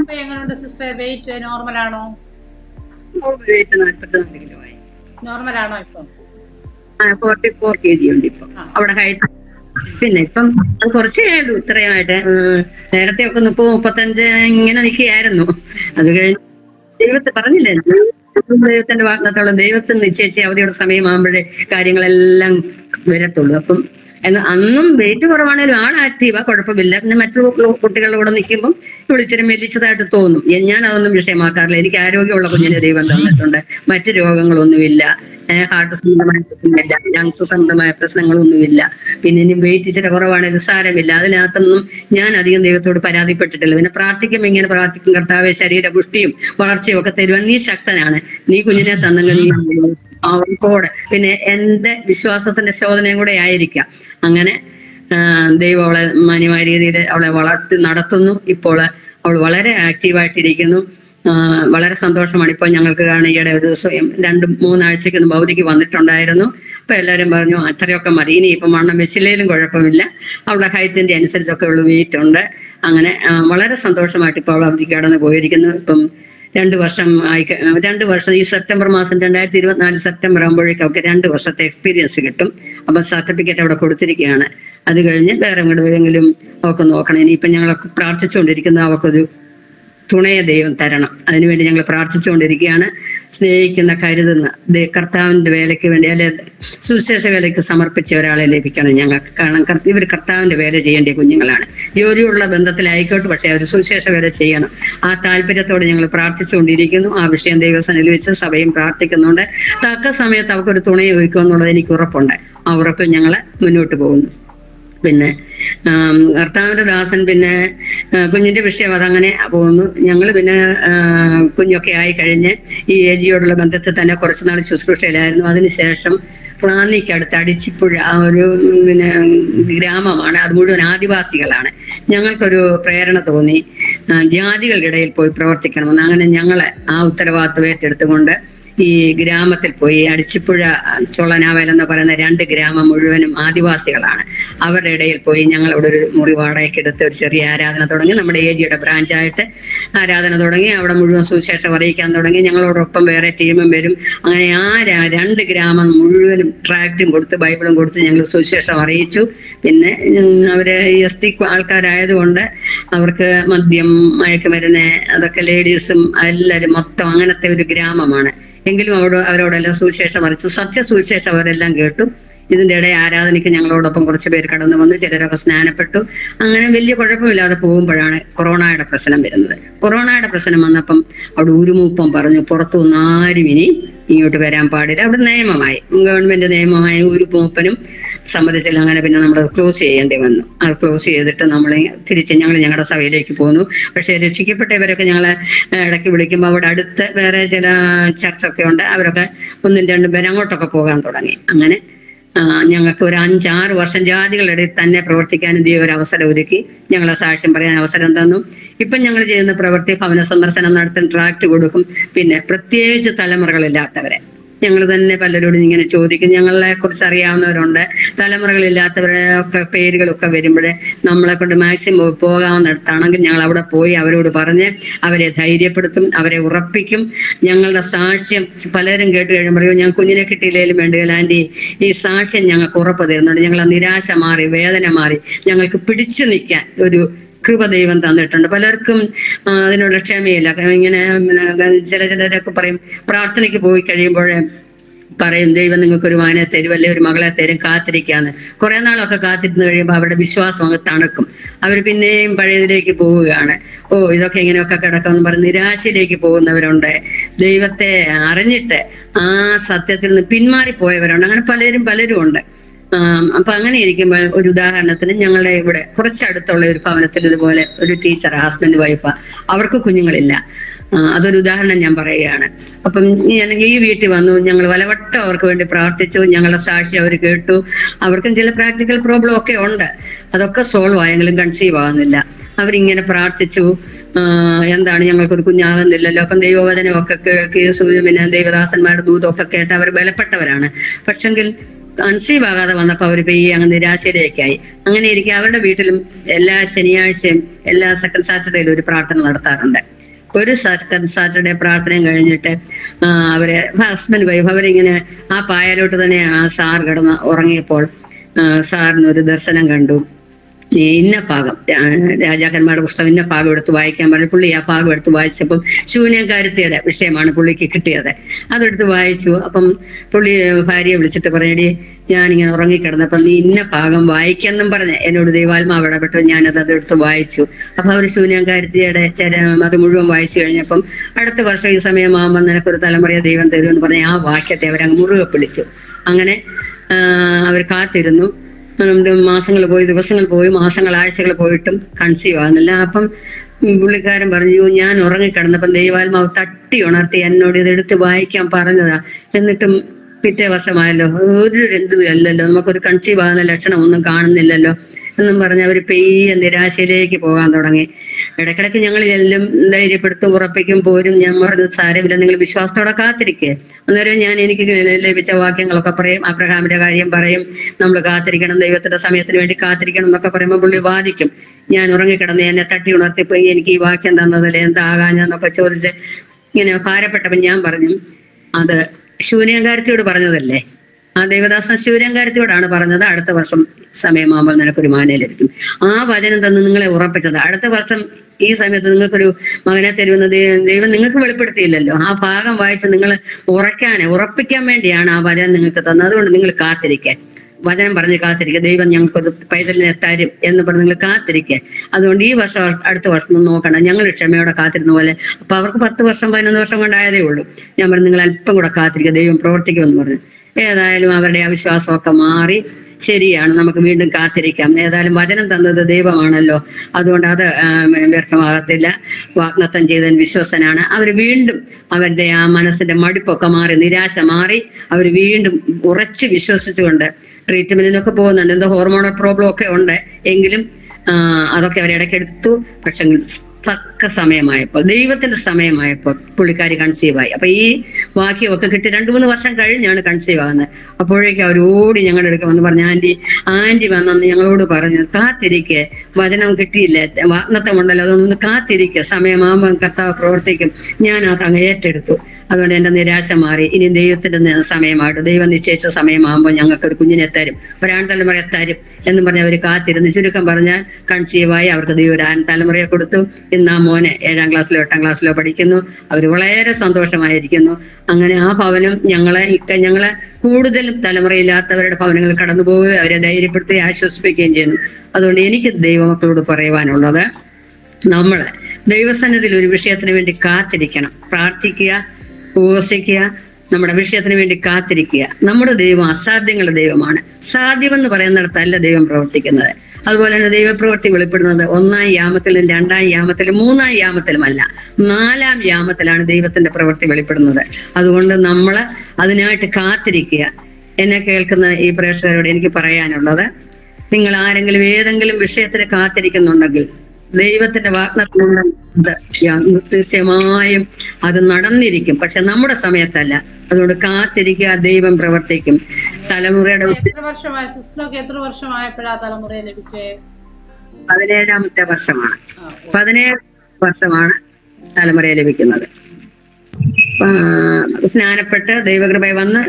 നോർമലാണോ? വെയിറ്റ് നാൽപ്പത്തിനാല് കിലോ ആയി. നോർമലാണോ ഇപ്പം? ഫോർട്ടി ഫോർ കെ ജി ഉണ്ട് ഇപ്പം. അവിടെ ഹൈറ്റ് പിന്നെ ഇപ്പം കുറച്ചേ ഉള്ളൂ ഇത്രയായിട്ട്. നേരത്തെ ഒക്കെ മുപ്പത് മുപ്പത്തഞ്ച് ഇങ്ങനെ നിൽക്കുകയായിരുന്നു. അത് കഴിഞ്ഞ് ദൈവത്തെ പറഞ്ഞില്ലേ, ദൈവത്തിന്റെ വാഗ്ദത്തത്തോളം ദൈവത്തിന് നിശ്ചയിച്ച് അവധിയുടെ സമയമാകുമ്പോഴേ കാര്യങ്ങളെല്ലാം വരത്തുള്ളൂ. അപ്പം എന്ന് അന്നും വെയിറ്റ് കുറവാണെങ്കിലും ആൾ ആക്റ്റീവാ, കുഴപ്പമില്ല. പിന്നെ മറ്റു കുട്ടികളുടെ കൂടെ നിൽക്കുമ്പോൾ വിളിച്ചിട്ട് മെല്ലിച്ചതായിട്ട് തോന്നും. ഞാൻ അതൊന്നും വിഷയമാക്കാറില്ല. എനിക്ക് ആരോഗ്യമുള്ള കുഞ്ഞിനെ ദൈവം തന്നിട്ടുണ്ട്. മറ്റു രോഗങ്ങളൊന്നുമില്ല, ഹാർട്ട് സംബന്ധമായ പ്രശ്നമില്ല, ലങ്സ് സംബന്ധമായ പ്രശ്നങ്ങളൊന്നുമില്ല. പിന്നെ ഇനി വെയിറ്റ് ഇച്ചിരി കുറവാണെങ്കിൽ സാരമില്ല. അതിനകത്തൊന്നും ഞാൻ അധികം ദൈവത്തോട് പരാതിപ്പെട്ടിട്ടില്ല. പിന്നെ പ്രാർത്ഥിക്കുമ്പോൾ ഇങ്ങനെ പ്രാർത്ഥിക്കും, കർത്താവേ ശരീരപുഷ്ടിയും വളർച്ചയും ഒക്കെ തരുവാൻ നീ ശക്തനാണ്, നീ കുഞ്ഞിനെ തന്നെങ്കിൽ നീ അവർക്കൂടെ. പിന്നെ എന്റെ വിശ്വാസത്തിന്റെ ശോധനയും കൂടെ ആയിരിക്കാം. അങ്ങനെ ദൈവം അവളെ മാന്യമായ രീതിയിൽ അവളെ വളർത്തി നടത്തുന്നു. ഇപ്പോൾ അവൾ വളരെ ആക്റ്റീവായിട്ടിരിക്കുന്നു. വളരെ സന്തോഷമാണ്. ഇപ്പോൾ ഞങ്ങൾക്ക് കാണാൻ ഈയിടെ ഒരു ദിവസം രണ്ട് മൂന്നാഴ്ചയ്ക്ക് ഒന്ന് ഭൗതിക്ക് വന്നിട്ടുണ്ടായിരുന്നു. അപ്പൊ എല്ലാവരും പറഞ്ഞു അത്രയൊക്കെ മതി, ഇനി ഇപ്പം വണ്ണം വെച്ചില്ലേലും കുഴപ്പമില്ല, അവളുടെ ഹൈറ്റിന്റെ അനുസരിച്ചൊക്കെ ഉള്ള വെയിറ്റ് ഉണ്ട്. അങ്ങനെ വളരെ സന്തോഷമായിട്ട് ഇപ്പോൾ അവൾ അവധിക്ക് കടന്ന് പോയിരിക്കുന്നു. ഇപ്പം രണ്ട് വർഷം ആയി. രണ്ട് വർഷം ഈ സെപ്റ്റംബർ മാസം രണ്ടായിരത്തി ഇരുപത്തിനാല് സെപ്റ്റംബർ ആകുമ്പോഴേക്കും അവർക്ക് രണ്ട് വർഷത്തെ എക്സ്പീരിയൻസ് കിട്ടും. അപ്പം സർട്ടിഫിക്കറ്റ് അവിടെ കൊടുത്തിരിക്കുകയാണ്. അത് കഴിഞ്ഞ് വേറെ എങ്ങോട്ടെങ്കിലും അവർക്ക് നോക്കണം. ഇനിയിപ്പം ഞങ്ങളൊക്കെ പ്രാർത്ഥിച്ചുകൊണ്ടിരിക്കുന്നത് അവർക്കൊരു തുണയെ ദൈവം തരണം. അതിനുവേണ്ടി ഞങ്ങൾ പ്രാർത്ഥിച്ചുകൊണ്ടിരിക്കുകയാണ്. സ്നേഹിക്കുന്ന, കരുതുന്ന കർത്താവിന്റെ വേലയ്ക്ക് വേണ്ടി അല്ലെ സുവിശേഷ വേലയ്ക്ക് സമർപ്പിച്ച ഒരാളെ ലഭിക്കണം ഞങ്ങൾക്ക്. കാരണം ഇവർ കർത്താവിന്റെ വേല ചെയ്യേണ്ട കുഞ്ഞുങ്ങളാണ്. ജോലിയുള്ള ബന്ധത്തിലായിക്കോട്ടെ, പക്ഷെ അവർ സുവിശേഷ വേല ചെയ്യണം. ആ താല്പര്യത്തോടെ ഞങ്ങൾ പ്രാർത്ഥിച്ചുകൊണ്ടിരിക്കുന്നു. ആ വിഷയം ദൈവസന്നിധിയിൽ വെച്ച് സഭയും പ്രാർത്ഥിക്കുന്നുണ്ട്. തക്ക സമയത്ത് അവർക്കൊരു തുണയെ ഒരുക്കുമെന്നുള്ളത് എനിക്ക് ഉറപ്പുണ്ട്. ആ ഉറപ്പിൽ ഞങ്ങൾ മുന്നോട്ട് പോകുന്നു. പിന്നെ കർത്താവിന്റെ ദാസൻ പിന്നെ കുഞ്ഞിന്റെ വിഷയം അതങ്ങനെ പോകുന്നു. ഞങ്ങൾ പിന്നെ കുഞ്ഞൊക്കെ ആയി കഴിഞ്ഞ് ഈ ഏജിയോടുള്ള ബന്ധത്തിൽ തന്നെ കുറച്ചുനാൾ ശുശ്രൂഷയിലായിരുന്നു. അതിനുശേഷം റാന്നിക്കടുത്ത് അടിച്ചിപ്പുഴ ആ ഒരു പിന്നെ ഗ്രാമമാണ്, അത് മുഴുവൻ ആദിവാസികളാണ്. ഞങ്ങൾക്കൊരു പ്രേരണ തോന്നി ജാതികളുടെ ഇടയിൽ പോയി പ്രവർത്തിക്കണമെന്ന്. അങ്ങനെ ഞങ്ങളെ ആ ഉത്തരവാദിത്വം ഏറ്റെടുത്തുകൊണ്ട് ഈ ഗ്രാമത്തിൽ പോയി, അടിച്ചിപ്പുഴ ചൊള്ളനാവൽ എന്ന് പറയുന്ന രണ്ട് ഗ്രാമം മുഴുവനും ആദിവാസികളാണ്. അവരുടെ ഇടയിൽ പോയി ഞങ്ങൾ അവിടെ ഒരു മുറി വാടകയ്ക്ക് എടുത്ത് ഒരു ചെറിയ ആരാധന തുടങ്ങി. നമ്മുടെ ഏജിയുടെ ബ്രാഞ്ചായിട്ട് ആരാധന തുടങ്ങി. അവിടെ മുഴുവൻ സുവിശേഷം അറിയിക്കാൻ തുടങ്ങി. ഞങ്ങളോടൊപ്പം വേറെ ടീമും വരും. അങ്ങനെ ആ രണ്ട് ഗ്രാമം മുഴുവനും ട്രാക്റ്റും കൊടുത്ത് ബൈബിളും കൊടുത്ത് ഞങ്ങൾ സുവിശേഷം അറിയിച്ചു. പിന്നെ അവര് എസ് ടി ആൾക്കാരായതുകൊണ്ട് അവർക്ക് മദ്യം, മയക്കുമരുന്ന്, അതൊക്കെ ലേഡീസും എല്ലാവരും മൊത്തം അങ്ങനത്തെ ഒരു ഗ്രാമമാണ്. എങ്കിലും അവിടെ അവരോടെല്ലാം സുവിശേഷം അറിയിച്ചു. സത്യസുവിശേഷം അവരെല്ലാം കേട്ടു. ഇതിന്റെ ഇടയിൽ ആരാധനയ്ക്ക് ഞങ്ങളോടൊപ്പം കുറച്ച് പേര് കടന്നു വന്നു. ചിലരൊക്കെ സ്നാനപ്പെട്ടു. അങ്ങനെ വലിയ കുഴപ്പമില്ലാതെ പോകുമ്പോഴാണ് കൊറോണയുടെ പ്രശ്നം വരുന്നത്. കൊറോണയുടെ പ്രശ്നം വന്നപ്പം അവിടെ ഉരുമൂപ്പം പറഞ്ഞു, പുറത്തുനിന്ന് ആരും ഇനി ഇങ്ങോട്ട് വരാൻ പാടില്ല. അവിടെ നിയമമായി, ഗവൺമെന്റ് നിയമമായി. ഉരുമൂപ്പനും സമ്മതിച്ചില്ല. അങ്ങനെ പിന്നെ നമ്മൾ ക്ലോസ് ചെയ്യേണ്ടി വന്നു. അത് ക്ലോസ് ചെയ്തിട്ട് നമ്മൾ തിരിച്ച് ഞങ്ങൾ ഞങ്ങളുടെ സഭയിലേക്ക് പോന്നു. പക്ഷെ രക്ഷിക്കപ്പെട്ടവരൊക്കെ ഞങ്ങളെ ഇടയ്ക്ക് വിളിക്കുമ്പോൾ അവിടെ അടുത്ത് വേറെ ചില ചർച്ചൊക്കെ ഉണ്ട്. അവരൊക്കെ ഒന്നും രണ്ടും പേര് അങ്ങോട്ടൊക്കെ പോകാൻ തുടങ്ങി. അങ്ങനെ ഞങ്ങൾക്ക് ഒരു അഞ്ചാറ് വർഷം ജാതികളുടെ ഇടയിൽ തന്നെ പ്രവർത്തിക്കാനും ദൈവം ഒരു അവസരം ഒരുക്കി. ഞങ്ങളെ സാക്ഷ്യം പറയാൻ അവസരം തന്നു. ഇപ്പം ഞങ്ങൾ ചെയ്യുന്ന പ്രവൃത്തി ഭവന സന്ദർശനം നടത്തും, ട്രാക്ട് കൊടുക്കും. പിന്നെ പ്രത്യേകിച്ച് തലമുറകളില്ലാത്തവരെ ഞങ്ങൾ തന്നെ പലരോടും ഇങ്ങനെ ചോദിക്കും. ഞങ്ങളെ കുറിച്ച് അറിയാവുന്നവരുണ്ട്. തലമുറകളില്ലാത്തവരെ ഒക്കെ പേരുകളൊക്കെ വരുമ്പോഴേ നമ്മളെ കൊണ്ട് മാക്സിമം പോകാവുന്നിടത്താണെങ്കിൽ ഞങ്ങൾ അവിടെ പോയി അവരോട് പറഞ്ഞ് അവരെ ധൈര്യപ്പെടുത്തും, അവരെ ഉറപ്പിക്കും. ഞങ്ങളുടെ സാക്ഷ്യം പലരും കേട്ട് കഴിയുമ്പോഴോ ഞാൻ കുഞ്ഞിനെ കിട്ടിയില്ലേലും വേണ്ടില്ല ആൻറ്റി, ഈ സാക്ഷ്യം ഞങ്ങൾക്ക് ഉറപ്പ് തരുന്നുണ്ട്. ഞങ്ങളെ നിരാശ മാറി, വേദന മാറി, ഞങ്ങൾക്ക് പിടിച്ചു നിൽക്കാൻ ഒരു കൃപ ദൈവം തന്നിട്ടുണ്ട്. പലർക്കും അതിനുള്ള ക്ഷമയില്ല. ഇങ്ങനെ ചില ചിലരൊക്കെ പറയും, പ്രാർത്ഥനയ്ക്ക് പോയി കഴിയുമ്പോഴേ പറയും ദൈവം നിങ്ങൾക്കൊരു മകനെ തരും, അല്ലെ ഒരു മകളെ തരും, കാത്തിരിക്കാന്ന്. കുറെ നാളൊക്കെ കാത്തിരുന്ന് കഴിയുമ്പോൾ അവരുടെ വിശ്വാസം അങ്ങ് തണുക്കും. അവർ പിന്നെയും പഴയതിലേക്ക് പോവുകയാണ്. ഓ ഇതൊക്കെ ഇങ്ങനെയൊക്കെ കിടക്കുമെന്ന് പറഞ്ഞ് നിരാശയിലേക്ക് പോകുന്നവരുണ്ട്. ദൈവത്തെ അറിഞ്ഞിട്ട് ആ സത്യത്തിൽ നിന്ന് പിന്മാറിപ്പോയവരുണ്ട്. അങ്ങനെ പലരും പലരും ഉണ്ട്. അപ്പൊ അങ്ങനെ ഇരിക്കുമ്പോൾ ഒരു ഉദാഹരണത്തിന് ഞങ്ങളുടെ ഇവിടെ കുറച്ചടുത്തുള്ള ഒരു ഭവനത്തിൽ ഇതുപോലെ ഒരു ടീച്ചർ, ഹസ്ബൻഡ് വൈഫാ, അവർക്ക് കുഞ്ഞുങ്ങളില്ല. അതൊരു ഉദാഹരണം ഞാൻ പറയുകയാണ്. അപ്പം ഞാൻ ഈ വീട്ടിൽ വന്നു. ഞങ്ങൾ പലവട്ടം അവർക്ക് വേണ്ടി പ്രാർത്ഥിച്ചു. ഞങ്ങളുടെ സാക്ഷി അവർ കേട്ടു. അവർക്കും ചില പ്രാക്ടിക്കൽ പ്രോബ്ലം ഒക്കെ ഉണ്ട്. അതൊക്കെ സോൾവ് ആയെങ്കിലും കൺസീവ് ആകുന്നില്ല. അവരിങ്ങനെ പ്രാർത്ഥിച്ചു. എന്താണ് ഞങ്ങൾക്കൊരു കുഞ്ഞാകുന്നില്ലല്ലോ. അപ്പം ദൈവവചനമൊക്കെ കേൾക്കി പിന്നെ ദൈവദാസന്മാരുടെ ദൂതമൊക്കെ കേട്ട് അവർ ബലപ്പെട്ടവരാണ്. പക്ഷെങ്കിൽ കൺസീവ് ആകാതെ വന്നപ്പോൾ അവർ പെയ്യെ അങ്ങ് നിരാശയിലേക്കായി. അങ്ങനെ ഇരിക്കും അവരുടെ വീട്ടിലും എല്ലാ ശനിയാഴ്ചയും എല്ലാ സെക്കൻഡ് സാറ്റർഡേയിലും ഒരു പ്രാർത്ഥന നടത്താറുണ്ട്. ഒരു സെക്കൻഡ് സാറ്റർഡേ പ്രാർത്ഥനയും കഴിഞ്ഞിട്ട് അവര് ഹസ്ബൻഡ് വൈഫ് അവരിങ്ങനെ ആ പായലോട്ട് തന്നെ ആ സാർ കിടന്ന് ഉറങ്ങിയപ്പോൾ സാറിന് ഒരു ദർശനം കണ്ടു. ഇന്ന ഭാഗം രാജാക്കന്മാരുടെ പുസ്തകം ഇന്ന ഭാഗം എടുത്ത് വായിക്കാൻ പറഞ്ഞു. പുള്ളി ആ ഭാഗം എടുത്ത് വായിച്ചപ്പം ശൂന്യകാരത്തിയുടെ വിഷയമാണ് പുള്ളിക്ക് കിട്ടിയത്. അതെടുത്ത് വായിച്ചു. അപ്പം പുള്ളി ഭാര്യയെ വിളിച്ചിട്ട് പറയടി, ഞാനിങ്ങനെ ഉറങ്ങിക്കിടന്നപ്പം നീ ഇന്ന ഭാഗം വായിക്കെന്നും പറഞ്ഞ് എന്നോട് ദൈവാത്മാവ് ഇടപെട്ടു. ഞാനത് അതെടുത്ത് വായിച്ചു. അപ്പൊ അവർ ശൂന്യകാരത്തിയുടെ ചില അത് മുഴുവൻ വായിച്ചു കഴിഞ്ഞപ്പം അടുത്ത വർഷം ഈ സമയമാകുമ്പോൾ നിനക്കൊരു തലമുറയെ ദൈവം തരുമെന്ന് പറഞ്ഞ് ആ വാക്യത്തെ അവരങ്ങ് മുറുകെ പിടിച്ചു. അങ്ങനെ അവർ കാത്തിരുന്നു. മാസങ്ങൾ പോയി, ദിവസങ്ങൾ പോയി, മാസങ്ങൾ ആഴ്ചകൾ പോയിട്ടും കൺസീവ് ആകുന്നില്ല. അപ്പം പുള്ളിക്കാരൻ പറഞ്ഞു, ഞാൻ ഉറങ്ങിക്കിടന്നപ്പം ദൈവാത്മാവ് തട്ടി ഉണർത്തി എന്നോട് ഇതെടുത്ത് വായിക്കാൻ പറഞ്ഞതാ. എന്നിട്ടും പിറ്റേ വർഷമായല്ലോ, ഒരു ഇതും അല്ലല്ലോ, നമുക്കൊരു കൺസീവ് ആകുന്ന ലക്ഷണം ഒന്നും കാണുന്നില്ലല്ലോ എന്നും പറഞ്ഞ് അവർ പെയ്യ നിരാശയിലേക്ക് പോകാൻ തുടങ്ങി. ഇടയ്ക്കിടയ്ക്ക് ഞങ്ങൾ എല്ലാം ധൈര്യപ്പെടുത്തും, ഉറപ്പിക്കും, പോരും. ഞാൻ പറഞ്ഞത് സാരമില്ല, നിങ്ങൾ വിശ്വാസത്തോടെ കാത്തിരിക്കുക. അന്നേരം ഞാൻ എനിക്ക് ലഭിച്ച വാക്യങ്ങളൊക്കെ പറയും. അബ്രഹാമിന്റെ കാര്യം പറയും, നമ്മൾ കാത്തിരിക്കണം, ദൈവത്തിന്റെ സമയത്തിന് വേണ്ടി കാത്തിരിക്കണം എന്നൊക്കെ പറയുമ്പോൾ പുള്ളി വാദിക്കും. ഞാൻ ഉറങ്ങിക്കിടന്ന് എന്നെ തട്ടി ഉണർത്തിപ്പോയി എനിക്ക് ഈ വാക്യം തന്നതല്ലേ, എന്താകാഞ്ഞെന്നൊക്കെ ചോദിച്ച് ഇങ്ങനെ ഭാരപ്പെട്ടപ്പോൾ ഞാൻ പറഞ്ഞു, അത് ശൂന്യകാരത്തിയോട് പറഞ്ഞതല്ലേ, ആ ദേവദാസൻ ശൂന്യകാരത്തിയോടാണ് പറഞ്ഞത്, അടുത്ത വർഷം സമയമാകുമ്പോൾ നിനക്കൊരു മകനെ ലഭിക്കും. ആ വചനം തന്ന് നിങ്ങളെ ഉറപ്പിച്ചത്. അടുത്ത വർഷം ഈ സമയത്ത് നിങ്ങൾക്കൊരു മകനെ തരുമെന്ന് ദൈവം നിങ്ങൾക്ക് വെളിപ്പെടുത്തിയില്ലല്ലോ. ആ ഭാഗം വായിച്ച് നിങ്ങൾ ഉറയ്ക്കാൻ ഉറപ്പിക്കാൻ വേണ്ടിയാണ് ആ വചനം നിങ്ങൾക്ക് തന്നത്. അതുകൊണ്ട് നിങ്ങൾ കാത്തിരിക്കാൻ, വചനം പറഞ്ഞ് കാത്തിരിക്കുക. ദൈവം ഞങ്ങൾക്കൊരു പൈതലിനെ തരും എന്ന് പറഞ്ഞ് നിങ്ങൾ കാത്തിരിക്കുക. അതുകൊണ്ട് ഈ വർഷം അടുത്ത വർഷം നോക്കണം, ഞങ്ങൾ ക്ഷമയോടെ കാത്തിരുന്ന പോലെ. അപ്പൊ അവർക്ക് പത്ത് വർഷം പതിനൊന്ന് വർഷം കൊണ്ടായതേ ഉള്ളൂ. ഞാൻ പറഞ്ഞു നിങ്ങൾ അല്പം കൂടെ കാത്തിരിക്കുക, ദൈവം പ്രവർത്തിക്കുമെന്ന് പറഞ്ഞു. ഏതായാലും അവരുടെ അവിശ്വാസമൊക്കെ മാറി. ശരിയാണ്, നമുക്ക് വീണ്ടും കാത്തിരിക്കാം. ഏതായാലും വചനം തന്നത് ദൈവമാണല്ലോ, അതുകൊണ്ട് അത് വ്യർത്ഥമാകത്തില്ല. വാഗ്ദത്തം ചെയ്തതിന് വിശ്വസനാണ്. അവർ വീണ്ടും അവരുടെ ആ മനസ്സിന്റെ മടുപ്പൊക്കെ മാറി, നിരാശ മാറി, അവർ വീണ്ടും ഉറച്ച് വിശ്വസിച്ചുകൊണ്ട് ട്രീറ്റ്മെന്റിനൊക്കെ പോകുന്നുണ്ട്. എന്തോ ഹോർമോണൽ പ്രോബ്ലം ഒക്കെ ഉണ്ട്, എങ്കിലും അതൊക്കെ അവരിടയ്ക്കെടുത്തു. പക്ഷെ തക്ക സമയമായപ്പോൾ, ദൈവത്തിന്റെ സമയമായപ്പോൾ പുള്ളിക്കാരി കൺസീവായി. അപ്പൊ ഈ വാക്യമൊക്കെ കിട്ടി രണ്ടു മൂന്ന് വർഷം കഴിഞ്ഞാണ് കൺസീവ് ആകുന്നത്. അപ്പോഴേക്കും അവർ ഓടി ഞങ്ങളുടെ അടുക്ക വന്ന് പറഞ്ഞു, ആന്റി ആന്റി വന്നെന്ന് ഞങ്ങളോട് പറഞ്ഞു, കാത്തിരിക്കെ, വചനം കിട്ടിയില്ലേ, വാഗ്ദത്തമുണ്ടല്ലോ, അതൊന്ന് കാത്തിരിക്കുക, സമയമാകുമ്പോൾ കർത്താവ് പ്രവർത്തിക്കും. ഞാൻ അത് അങ്ങ് ഏറ്റെടുത്തു. അതുകൊണ്ട് എൻ്റെ നിരാശ മാറി. ഇനി ദൈവത്തിന്റെ നി- സമയമായിട്ട് ദൈവം നിശ്ചയിച്ച സമയമാകുമ്പോൾ ഞങ്ങൾക്ക് ഒരു കുഞ്ഞിനെ തരും, ഒരാൺ തലമുറയെ തരും എന്ന് പറഞ്ഞ് അവർ കാത്തിരുന്ന്, ചുരുക്കം പറഞ്ഞാൽ കൺസീവായി അവർക്ക് ദൈവം ഒരു ആൺ തലമുറയെ കൊടുത്തു. ഇന്ന് ആ മോനെ ഏഴാം ക്ലാസ്സിലോ എട്ടാം ക്ലാസ്സിലോ പഠിക്കുന്നു. അവർ വളരെ സന്തോഷമായിരിക്കുന്നു. അങ്ങനെ ആ ഭവനം ഞങ്ങളെ ഇക്ക ഞങ്ങളെ കൂടുതലും തലമുറയില്ലാത്തവരുടെ ഭവനങ്ങൾ കടന്നു പോവുകയും അവരെ ധൈര്യപ്പെടുത്തി ആശ്വസിപ്പിക്കുകയും ചെയ്യുന്നു. അതുകൊണ്ട് എനിക്ക് ദൈവമക്കളോട് പറയുവാനുള്ളത്, നമ്മൾ ദൈവസന്നിധിയിൽ ഒരു വിഷയത്തിന് വേണ്ടി കാത്തിരിക്കണം, പ്രാർത്ഥിക്കുക, ഉപവസിക്കുക, നമ്മുടെ വിഷയത്തിന് വേണ്ടി കാത്തിരിക്കുക. നമ്മുടെ ദൈവം അസാധ്യങ്ങളുടെ ദൈവമാണ്. സാധ്യമെന്ന് പറയുന്നിടത്തല്ല ദൈവം പ്രവർത്തിക്കുന്നത്. അതുപോലെ തന്നെ ദൈവപ്രവൃത്തി വെളിപ്പെടുന്നത് ഒന്നാം യാമത്തിലും രണ്ടാം യാമത്തിലും മൂന്നാം യാമത്തിലുമല്ല, നാലാം യാമത്തിലാണ് ദൈവത്തിന്റെ പ്രവൃത്തി വെളിപ്പെടുന്നത്. അതുകൊണ്ട് നമ്മൾ അതിനായിട്ട് കാത്തിരിക്കുക. എന്നെ കേൾക്കുന്ന ഈ പ്രേക്ഷകരോട് എനിക്ക് പറയാനുള്ളത്, നിങ്ങൾ ആരെങ്കിലും ഏതെങ്കിലും വിഷയത്തിന് കാത്തിരിക്കുന്നുണ്ടെങ്കിൽ ദൈവത്തിന്റെ വാഗ്ദത്തം തീർച്ചയായും അത് നടന്നിരിക്കും. പക്ഷെ നമ്മുടെ സമയത്തല്ല. അതുകൊണ്ട് കാത്തിരിക്കുക, ദൈവം പ്രവർത്തിക്കും. തലമുറയുടെ എത്ര വർഷമായി സിസ്റ്റർക്ക് എത്ര വർഷമായപ്പോഴാ തലമുറയെ ലഭിച്ചേ? പതിനേഴാമത്തെ വർഷമാണ്. പതിനേഴ് വർഷമാണ് തലമുറയെ ലഭിക്കുന്നത്. സ്നാനപ്പെട്ട് ദൈവകൃപ വന്ന്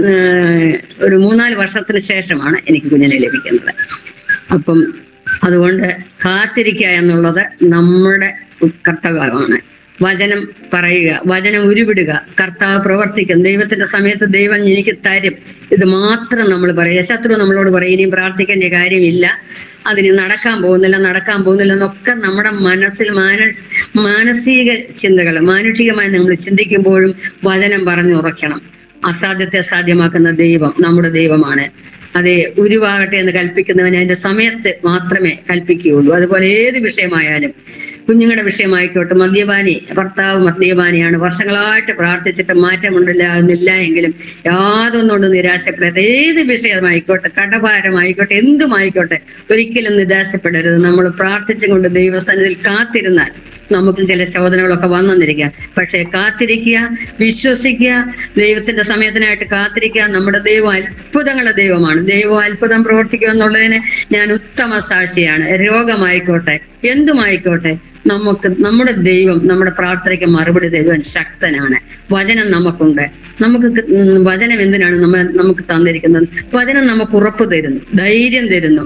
ഒരു മൂന്നാല് വർഷത്തിന് ശേഷമാണ് എനിക്ക് കുഞ്ഞിനെ ലഭിക്കുന്നത്. അപ്പം അതുകൊണ്ട് കാത്തിരിക്കുക എന്നുള്ളത് നമ്മുടെ കർത്തവ്യമാണ്. വചനം പറയുക, വചനം ഉരുവിടുക, കർത്താവ് പ്രവർത്തിക്കും. ദൈവത്തിന്റെ സമയത്ത് ദൈവം എനിക്ക് തരും, ഇത് മാത്രം നമ്മൾ പറയുക. ശത്രു നമ്മളോട് പറയും ഇനിയും പ്രാർത്ഥിക്കേണ്ട കാര്യമില്ല, അതിന് നടക്കാൻ പോകുന്നില്ല നടക്കാൻ പോകുന്നില്ല എന്നൊക്കെ നമ്മുടെ മനസ്സിൽ മാനസ് മാനസിക ചിന്തകൾ മാനുഷികമായി നമ്മൾ ചിന്തിക്കുമ്പോഴും വചനം പറഞ്ഞുറക്കണം. അസാധ്യത്തെ സാധ്യമാക്കുന്ന ദൈവം നമ്മുടെ ദൈവമാണ്. അതെ, ഉരുവാകട്ടെ എന്ന് കൽപ്പിക്കുന്നവന് അതിന്റെ സമയത്ത് മാത്രമേ കൽപ്പിക്കുകയുള്ളൂ. അതുപോലെ ഏത് വിഷയമായാലും, കുഞ്ഞുങ്ങളുടെ വിഷയമായിക്കോട്ടെ, മദ്യപാനി ഭർത്താവ് മദ്യപാനിയാണ്, വർഷങ്ങളായിട്ട് പ്രാർത്ഥിച്ചിട്ട് മാറ്റമുണ്ടില്ല എങ്കിലും യാതൊന്നുകൊണ്ട് നിരാശപ്പെടരുത്. ഏത് വിഷയമായിക്കോട്ടെ, കടഭാരമായിക്കോട്ടെ, എന്തുമായിക്കോട്ടെ, ഒരിക്കലും നിരാശപ്പെടരുത്. നമ്മൾ പ്രാർത്ഥിച്ചും കൊണ്ട് ദൈവസ്ഥാനത്തിൽ കാത്തിരുന്നാൽ നമുക്ക് ചില ശോധനകളൊക്കെ വന്നെന്നിരിക്കാം. പക്ഷെ കാത്തിരിക്കുക, വിശ്വസിക്കുക, ദൈവത്തിന്റെ സമയത്തിനായിട്ട് കാത്തിരിക്കുക. നമ്മുടെ ദൈവം അത്ഭുതങ്ങളുടെ ദൈവമാണ്. ദൈവം അത്ഭുതം പ്രവർത്തിക്കുക എന്നുള്ളതിന് ഞാൻ ഉത്തമ സാക്ഷിയാണ്. രോഗമായിക്കോട്ടെ, എന്തുമായിക്കോട്ടെ, നമുക്ക് നമ്മുടെ ദൈവം നമ്മുടെ പ്രാർത്ഥനയ്ക്ക് മറുപടി തരുവാൻ ശക്തനാണ്. വചനം നമുക്കുണ്ട്. നമുക്ക് വചനം എന്തിനാണ് നമ്മൾ നമുക്ക് തന്നിരിക്കുന്നത്? വചനം നമുക്ക് ഉറപ്പ് തരുന്നു, ധൈര്യം തരുന്നു,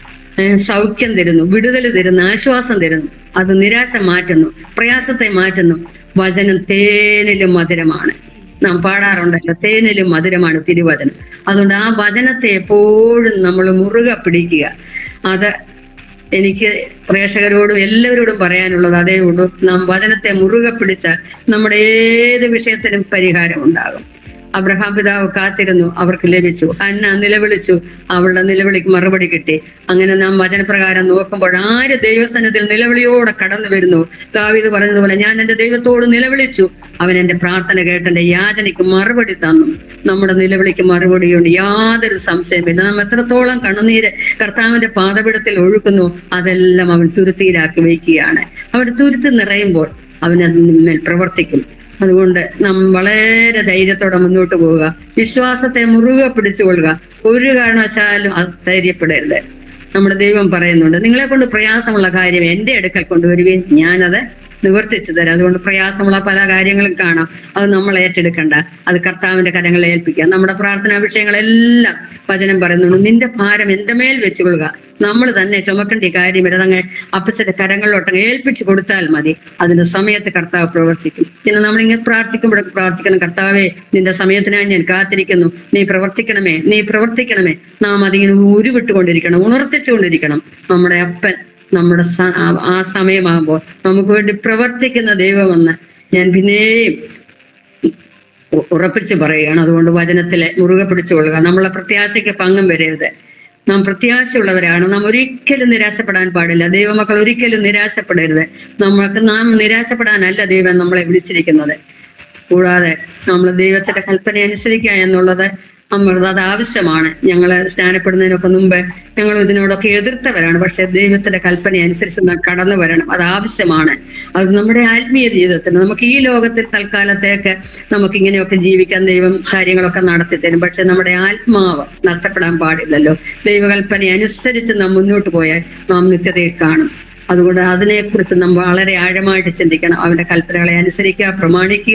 സൗഖ്യം തരുന്നു, വിടുതൽ തരുന്നു, ആശ്വാസം തരുന്നു. അത് നിരാശ മാറ്റുന്നു, പ്രയാസത്തെ മാറ്റുന്നു. വചനം തേനിലും മധുരമാണ്. നാം പാടാറുണ്ടല്ലോ, തേനിലും മധുരമാണ് തിരുവചനം. അതുകൊണ്ട് ആ വചനത്തെ എപ്പോഴും നമ്മൾ മുറുകെ പിടിക്കുക. അത് എനിക്ക് പ്രേക്ഷകരോടും എല്ലാവരോടും പറയാനുള്ളത് അതേ ഉള്ളൂ. നാം വചനത്തെ മുറുകെ പിടിച്ചാൽ നമ്മുടെ ഏത് വിഷയത്തിനും പരിഹാരം ഉണ്ടാകും. അബ്രഹാം പിതാവ് കാത്തിരുന്നു, അവർക്ക് ലഭിച്ചു. ഹന്ന നിലവിളിച്ചു, അവളുടെ നിലവിളിക്ക് മറുപടി കിട്ടി. അങ്ങനെ നാം വചനപ്രകാരം നോക്കുമ്പോൾ ആര് ദൈവസന്നിധിയിൽ നിലവിളിയോടെ കടന്നു വരുന്നു, ദാവീദ് പറഞ്ഞതുപോലെ ഞാൻ എൻ്റെ ദൈവത്തോട് നിലവിളിച്ചു, അവൻ എൻ്റെ പ്രാർത്ഥന കേട്ട് എൻ്റെ യാചനയ്ക്ക് മറുപടി തന്നു. നമ്മുടെ നിലവിളിക്ക് മറുപടിയുണ്ട്, യാതൊരു സംശയമില്ല. നാം എത്രത്തോളം കണ്ണുനീര് കർത്താവിന്റെ പാദപീഠത്തിൽ ഒഴുക്കുന്നു, അതെല്ലാം അവൻ തുരുത്തിയിലാക്കി വയ്ക്കുകയാണ്. അവൻ തുരുത്തി നിറയുമ്പോൾ അവൻ അതിന്മേൽ പ്രവർത്തിക്കും. അതുകൊണ്ട് നാം വളരെ ധൈര്യത്തോടെ മുന്നോട്ട് പോവുക, വിശ്വാസത്തെ മുറുകെ പിടിച്ചുകൊള്ളുക. ഒരു കാരണവശാലും അത് ധൈര്യപ്പെടരുത്. നമ്മുടെ ദൈവം പറയുന്നുണ്ട്, നിങ്ങളെ കൊണ്ട് പ്രയാസമുള്ള കാര്യം എൻ്റെ അടുക്കൽ കൊണ്ടുവരുകയും ഞാനത് നിവർത്തിച്ചു തരാം. അതുകൊണ്ട് പ്രയാസമുള്ള പല കാര്യങ്ങളും കാണാം, അത് നമ്മൾ ഏറ്റെടുക്കണ്ട, അത് കർത്താവിന്റെ കരങ്ങളെ ഏൽപ്പിക്കുക. നമ്മുടെ പ്രാർത്ഥനാ വിഷയങ്ങളെല്ലാം വചനം പറയുന്നുണ്ട്, നിന്റെ ഭാരം എൻ്റെ മേൽ വെച്ചുകൊള്ളുക. നമ്മൾ തന്നെ ചുമക്കേണ്ട കാര്യം അതങ്ങ് അപ്പച്ചന്റെ കരങ്ങളിലോട്ടങ്ങ് ഏൽപ്പിച്ചു കൊടുത്താൽ മതി. അതിന്റെ സമയത്ത് കർത്താവ് പ്രവർത്തിക്കും. പിന്നെ നമ്മളിങ്ങനെ പ്രാർത്ഥിക്കുമ്പോഴൊക്കെ പ്രാർത്ഥിക്കണം, കർത്താവേ നിന്റെ സമയത്തിനായി ഞാൻ കാത്തിരിക്കുന്നു, നീ പ്രവർത്തിക്കണമേ, നീ പ്രവർത്തിക്കണമേ. നാം അതിങ്ങനെ ഉരുവിട്ടുകൊണ്ടിരിക്കണം, ഉണർത്തിച്ചുകൊണ്ടിരിക്കണം. നമ്മുടെ അപ്പൻ നമ്മുടെ ആ സമയമാകുമ്പോൾ നമുക്ക് വേണ്ടി പ്രവർത്തിക്കുന്ന ദൈവമെന്ന് ഞാൻ പിന്നെയും ഉറപ്പിച്ച് പറയുകയാണ്. അതുകൊണ്ട് വചനത്തിലെ മുറുകെ പിടിച്ചുകൊള്ളുക. നമ്മളെ പ്രത്യാശയ്ക്ക് ഭംഗം വരരുത്. നാം പ്രത്യാശയുള്ളവരാണ്. നാം ഒരിക്കലും നിരാശപ്പെടാൻ പാടില്ല. ദൈവമക്കൾ ഒരിക്കലും നിരാശപ്പെടരുത്. നമ്മൾക്ക് നാം നിരാശപ്പെടാനല്ല ദൈവം നമ്മളെ വിളിച്ചിരിക്കുന്നത്. കൂടാതെ നമ്മൾ ദൈവത്തിന്റെ കൽപ്പന അനുസരിക്കുക എന്നുള്ളത് നമ്മൾ അത് ആവശ്യമാണ്. ഞങ്ങള് സ്നാനപ്പെടുന്നതിനൊക്കെ മുമ്പ് ഞങ്ങൾ ഇതിനോടൊക്കെ എതിർത്തവരാണ്. പക്ഷെ ദൈവത്തിന്റെ കൽപ്പന അനുസരിച്ച് നാം കടന്നു വരണം, അത് ആവശ്യമാണ്. അത് നമ്മുടെ ആത്മീയ ജീവിതത്തിന്, നമുക്ക് ഈ ലോകത്തിൽ തൽക്കാലത്തേക്ക് നമുക്ക് ഇങ്ങനെയൊക്കെ ജീവിക്കാൻ ദൈവം കാര്യങ്ങളൊക്കെ നടത്തി തരും. പക്ഷെ നമ്മുടെ ആത്മാവ് നഷ്ടപ്പെടാൻ പാടില്ലല്ലോ. ദൈവകൽപ്പന അനുസരിച്ച് നാം മുന്നോട്ട് പോയാൽ നാം നിത്യതയിൽ കാണും. അതുകൊണ്ട് അതിനെക്കുറിച്ച് നാം വളരെ ആഴമായിട്ട് ചിന്തിക്കണം. അവന്റെ കൽപ്പനകളെ അനുസരിക്കുക, പ്രമാണിക്കുക.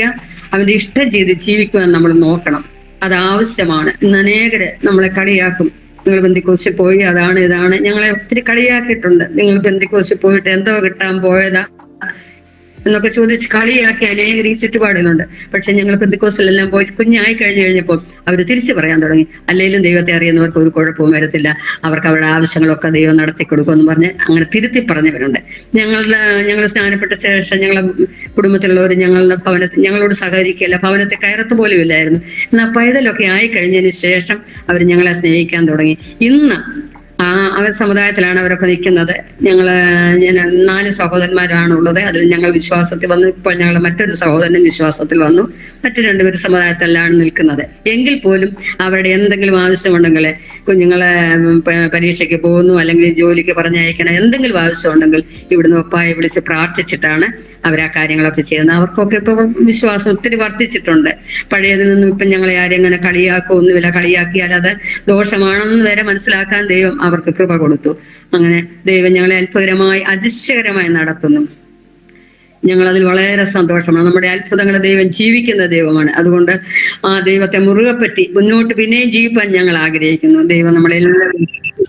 അവന്റെ ഇഷ്ടം ചെയ്ത് ജീവിക്കുവാൻ നമ്മൾ നോക്കണം. അത് ആവശ്യമാണ്. ഇന്ന് അനേകര് നമ്മളെ കളിയാക്കും. നിങ്ങൾ ബന്ധിക്കോസിൽ പോയി അതാണ് ഇതാണ്. ഞങ്ങളെ ഒത്തിരി കളിയാക്കിയിട്ടുണ്ട്. നിങ്ങൾ ബന്ധിക്കോസിൽ പോയിട്ട് എന്തോ കിട്ടാൻ പോയതാ എന്നൊക്കെ ചോദിച്ച് കളിയാക്കി അനേകം ഈ ചുറ്റുപാടുകളുണ്ട്. പക്ഷെ ഞങ്ങൾ പെന്തിക്കോസിലെല്ലാം പോയി കുഞ്ഞായി കഴിഞ്ഞു കഴിഞ്ഞപ്പോൾ അവർ തിരിച്ചു പറയാൻ തുടങ്ങി, അല്ലെങ്കിലും ദൈവത്തെ അറിയുന്നവർക്ക് ഒരു കുഴപ്പവും വരത്തില്ല, അവർക്ക് അവരുടെ ആവശ്യങ്ങളൊക്കെ ദൈവം നടത്തി കൊടുക്കുമെന്ന് പറഞ്ഞ് അങ്ങനെ തിരുത്തി പറഞ്ഞവരുണ്ട്. ഞങ്ങളുടെ ഞങ്ങൾ സ്നാനപ്പെട്ട ശേഷം ഞങ്ങളെ കുടുംബത്തിലുള്ളവർ ഞങ്ങളുടെ ഭവനത്തിൽ ഞങ്ങളോട് സഹകരിക്കുകയല്ല, ഭവനത്തിൽ കയറത്ത് പോലും ഇല്ലായിരുന്നു. എന്നാൽ പൈതലൊക്കെ ആയി കഴിഞ്ഞതിന് ശേഷം അവർ ഞങ്ങളെ സ്നേഹിക്കാൻ തുടങ്ങി. ഇന്ന് ആ അവർ സമുദായത്തിലാണ് അവരൊക്കെ നിൽക്കുന്നത്. ഞങ്ങള് ഞാൻ നാല് സഹോദരന്മാരാണ് ഉള്ളത്. അതിൽ ഞങ്ങൾ വിശ്വാസത്തിൽ വന്നു. ഇപ്പോൾ ഞങ്ങൾ മറ്റൊരു സഹോദരനും വിശ്വാസത്തിൽ വന്നു. മറ്റു രണ്ടുപേർ സമുദായത്തിലാണ് നിൽക്കുന്നത്. എങ്കിൽ പോലും അവരുടെ എന്തെങ്കിലും ആവശ്യമുണ്ടെങ്കിൽ, കുഞ്ഞുങ്ങളെ പരീക്ഷയ്ക്ക് പോകുന്നു അല്ലെങ്കിൽ ജോലിക്ക് പറഞ്ഞയക്കണം, എന്തെങ്കിലും ആവശ്യമുണ്ടെങ്കിൽ ഇവിടുന്ന് ഒപ്പായി വിളിച്ച് പ്രാർത്ഥിച്ചിട്ടാണ് അവരാ കാര്യങ്ങളൊക്കെ ചെയ്യുന്നത്. അവർക്കൊക്കെ ഇപ്പൊ വിശ്വാസം ഒത്തിരി വർദ്ധിച്ചിട്ടുണ്ട്. പഴയതിൽ നിന്നും ഇപ്പം ഞങ്ങളെ ആരും അങ്ങനെ കളിയാക്കൊന്നുമില്ല. കളിയാക്കിയാൽ അത് ദോഷമാണെന്ന് വരെ മനസ്സിലാക്കാൻ ദൈവം അവർക്ക് കൃപ കൊടുത്തു. അങ്ങനെ ദൈവം ഞങ്ങളെ അത്ഭുതകരമായി അതിശയകരമായി നടത്തുന്നു. ഞങ്ങളതിൽ വളരെ സന്തോഷമാണ്. നമ്മുടെ അത്ഭുതങ്ങളെ ദൈവം ജീവിക്കുന്ന ദൈവമാണ്. അതുകൊണ്ട് ആ ദൈവത്തെ മുറുകെ പറ്റി മുന്നോട്ട് പിന്നെയും ജീവിപ്പാൻ ഞങ്ങൾ ആഗ്രഹിക്കുന്നു. ദൈവം നമ്മളെല്ലാവരും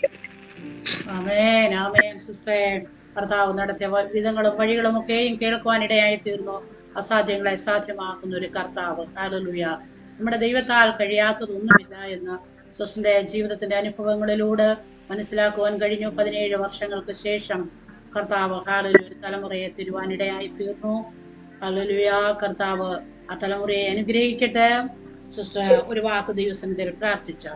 കർത്താവ് നടത്തിയ വിധങ്ങളും വഴികളും ഒക്കെയും കേൾക്കുവാനിടയായി തീർന്നു. അസാധ്യങ്ങളെ സാധ്യമാക്കുന്ന ഒരു കർത്താവ്. ഹല്ലേലൂയ. നമ്മുടെ ദൈവത്താൽ കഴിയാത്തതൊന്നുമില്ല എന്ന് സുസ്ന്റെ ജീവിതത്തിന്റെ അനുഭവങ്ങളിലൂടെ മനസ്സിലാക്കുവാൻ കഴിഞ്ഞു. പതിനേഴ് വർഷങ്ങൾക്ക് ശേഷം കർത്താവ് ഹല്ലേലൂയ ഒരു തലമുറയെ തിരുവാനിടയായി തീർന്നു. ഹല്ലേലൂയ. കർത്താവ് ആ തലമുറയെ അനുഗ്രഹിക്കട്ടെ. സിസ്റ്റർ ഒരു വാക്ക് ദൈവസന്നിധിയിൽ പ്രാർത്ഥിച്ചാൽ.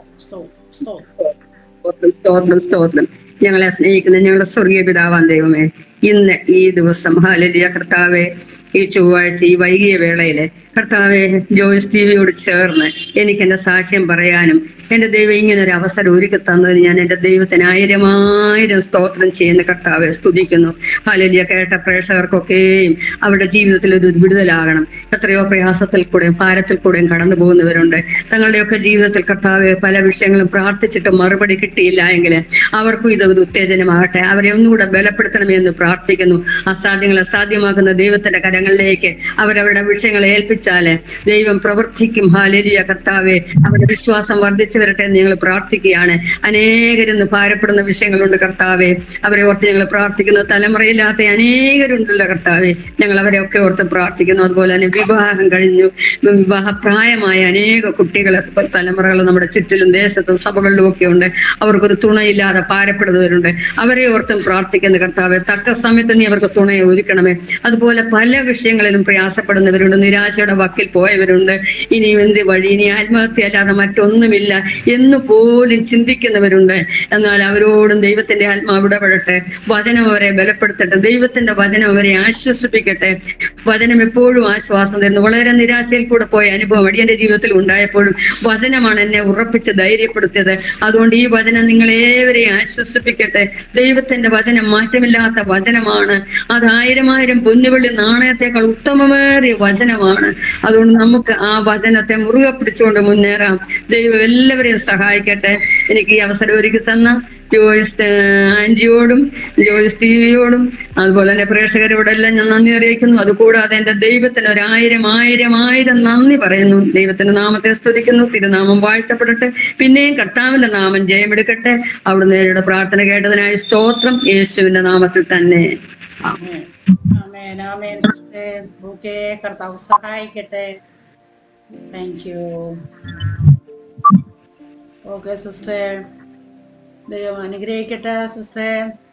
സ്തോത്രം സ്തോത്രം സ്തോത്രം. ഞങ്ങളെ സ്നേഹിക്കുന്ന ഞങ്ങളുടെ സ്വർഗീയ പിതാവാൻ ദൈവമേ, ഇന്ന് ഈ ദിവസം ഹല്ലേലൂയ കർത്താവേ, ഈ ചൊവ്വാഴ്ച ഈ വൈകിയ വേളയില് കർത്താവെ ജോയ്സ് ടിവിയോട് ചേർന്ന് എനിക്ക് എന്റെ സാക്ഷ്യം പറയാനും എന്റെ ദൈവം ഇങ്ങനെ ഒരു അവസരം ഒരുക്കി തന്നതിന് ഞാൻ എന്റെ ദൈവത്തിന് ആയിരമായിരം സ്തോത്രം ചെയ്യുന്ന കർത്താവെ സ്തുതിക്കുന്നു. ഹല്ലേലൂയ. കേട്ട പ്രേക്ഷകർക്കൊക്കെയും അവരുടെ ജീവിതത്തിൽ ഒരു വിടുതലാകണം. എത്രയോ പ്രയാസത്തിൽ കൂടെയും ഭാരത്തിൽ കൂടെയും കടന്നു പോകുന്നവരുണ്ട്. തങ്ങളുടെയൊക്കെ ജീവിതത്തിൽ കർത്താവെ പല വിഷയങ്ങളും പ്രാർത്ഥിച്ചിട്ട് മറുപടി കിട്ടിയില്ല എങ്കിൽ അവർക്കും ഇത് ഒരു ഉത്തേജനമാകട്ടെ. അവരെ ഒന്നുകൂടെ ബലപ്പെടുത്തണമെന്ന് പ്രാർത്ഥിക്കുന്നു. അസാധ്യങ്ങൾ അസാധ്യമാക്കുന്ന ദൈവത്തിന്റെ കരങ്ങളിലേക്ക് അവരവരുടെ വിഷയങ്ങളെ ഏൽപ്പിച്ചാല് ദൈവം പ്രവർത്തിക്കും. ഹല്ലേലൂയ കർത്താവെ, അവരുടെ വിശ്വാസം വർദ്ധിച്ചു വരട്ടെ എന്ന് ഞങ്ങൾ പ്രാർത്ഥിക്കുകയാണ്. അനേകരിന്ന് ഭാരപ്പെടുന്ന വിഷയങ്ങളുണ്ട് കർത്താവെ, അവരെ ഓർത്ത് ഞങ്ങൾ പ്രാർത്ഥിക്കുന്നു. തലമുറയില്ലാത്ത അനേകരുണ്ടല്ലോ കർത്താവെ, ഞങ്ങൾ അവരെ ഒക്കെ ഓർത്ത് പ്രാർത്ഥിക്കുന്നു. അതുപോലെ തന്നെ വിവാഹം കഴിഞ്ഞു വിവാഹപ്രായമായ അനേക കുട്ടികളെ തലമുറകൾ നമ്മുടെ ചുറ്റിലും ദേശത്തും സഭകളിലും ഒക്കെ ഉണ്ട്. അവർക്കൊരു തുണയില്ലാതെ ഭാരപ്പെടുന്നവരുണ്ട്. അവരെ ഓർത്തും പ്രാർത്ഥിക്കുന്ന കർത്താവെ, തക്ക സമയത്ത് നീ അവർക്ക് തുണയെ ഒരുക്കണമേ. അതുപോലെ പല വിഷയങ്ങളിലും പ്രയാസപ്പെടുന്നവരുണ്ട്, നിരാശയുടെ വക്കിൽ പോയവരുണ്ട്. ഇനിയും എന്ത് വഴി, ഇനി ആത്മഹത്യ അല്ലാതെ മറ്റൊന്നുമില്ല എന്ന് പോലും ചിന്തിക്കുന്നവരുണ്ട്. എന്നാൽ അവരോടും ദൈവത്തിന്റെ ആത്മാവ് ഇടപെടട്ടെ, വചനം അവരെ ബലപ്പെടുത്തട്ടെ, ദൈവത്തിന്റെ വചനം അവരെ ആശ്വസിപ്പിക്കട്ടെ. വചനം എപ്പോഴും ആശ്വാസം തരുന്നു. വളരെ നിരാശയിൽ കൂടെ പോയ അനുഭവം അടിയന്റെ ജീവിതത്തിൽ ഉണ്ടായപ്പോഴും വചനമാണ് എന്നെ ഉറപ്പിച്ച് ധൈര്യപ്പെടുത്തിയത്. അതുകൊണ്ട് ഈ വചനം നിങ്ങളേവരെയും ആശ്വസിപ്പിക്കട്ടെ. ദൈവത്തിന്റെ വചനം മാറ്റമില്ലാത്ത വചനമാണ്. അത് ആയിരം ആയിരം പൊന്നുവെള്ളി നാണയത്തെക്കാൾ ഉത്തമമേറിയ വചനമാണ്. അതുകൊണ്ട് നമുക്ക് ആ വചനത്തെ മുറുകെ പിടിച്ചുകൊണ്ട് മുന്നേറാം. ദൈവം എല്ലാവരെയും സഹായിക്കട്ടെ. എനിക്ക് ഈ അവസരം ഒരുക്കി തന്ന ജോയ്സ് ആന്റിയോടും ജോയ്സ് ടിവിയോടും അതുപോലെ തന്നെ പ്രേക്ഷകരോടെല്ലാം ഞാൻ നന്ദി അറിയിക്കുന്നു. അതുകൂടാതെ എന്റെ ദൈവത്തിന് ഒരു ആയിരം ആയിരം ആയിരം നന്ദി പറയുന്നു. ദൈവത്തിന്റെ നാമത്തെ സ്തുതിക്കുന്നു. തിരുനാമം വാഴ്ത്തപ്പെടട്ടെ. പിന്നെയും കർത്താവിന്റെ നാമം ജയമെടുക്കട്ടെ. അവിടുന്ന് അവരുടെ പ്രാർത്ഥന കേട്ടതിനായി സ്തോത്രം. യേശുവിന്റെ നാമത്തിൽ തന്നെ. കർത്താവ് സഹായിക്കട്ടെ. Thank you. ഓക്കെ സിസ്റ്റർ, ദൈവം അനുഗ്രഹിക്കട്ടെ സിസ്റ്റർ.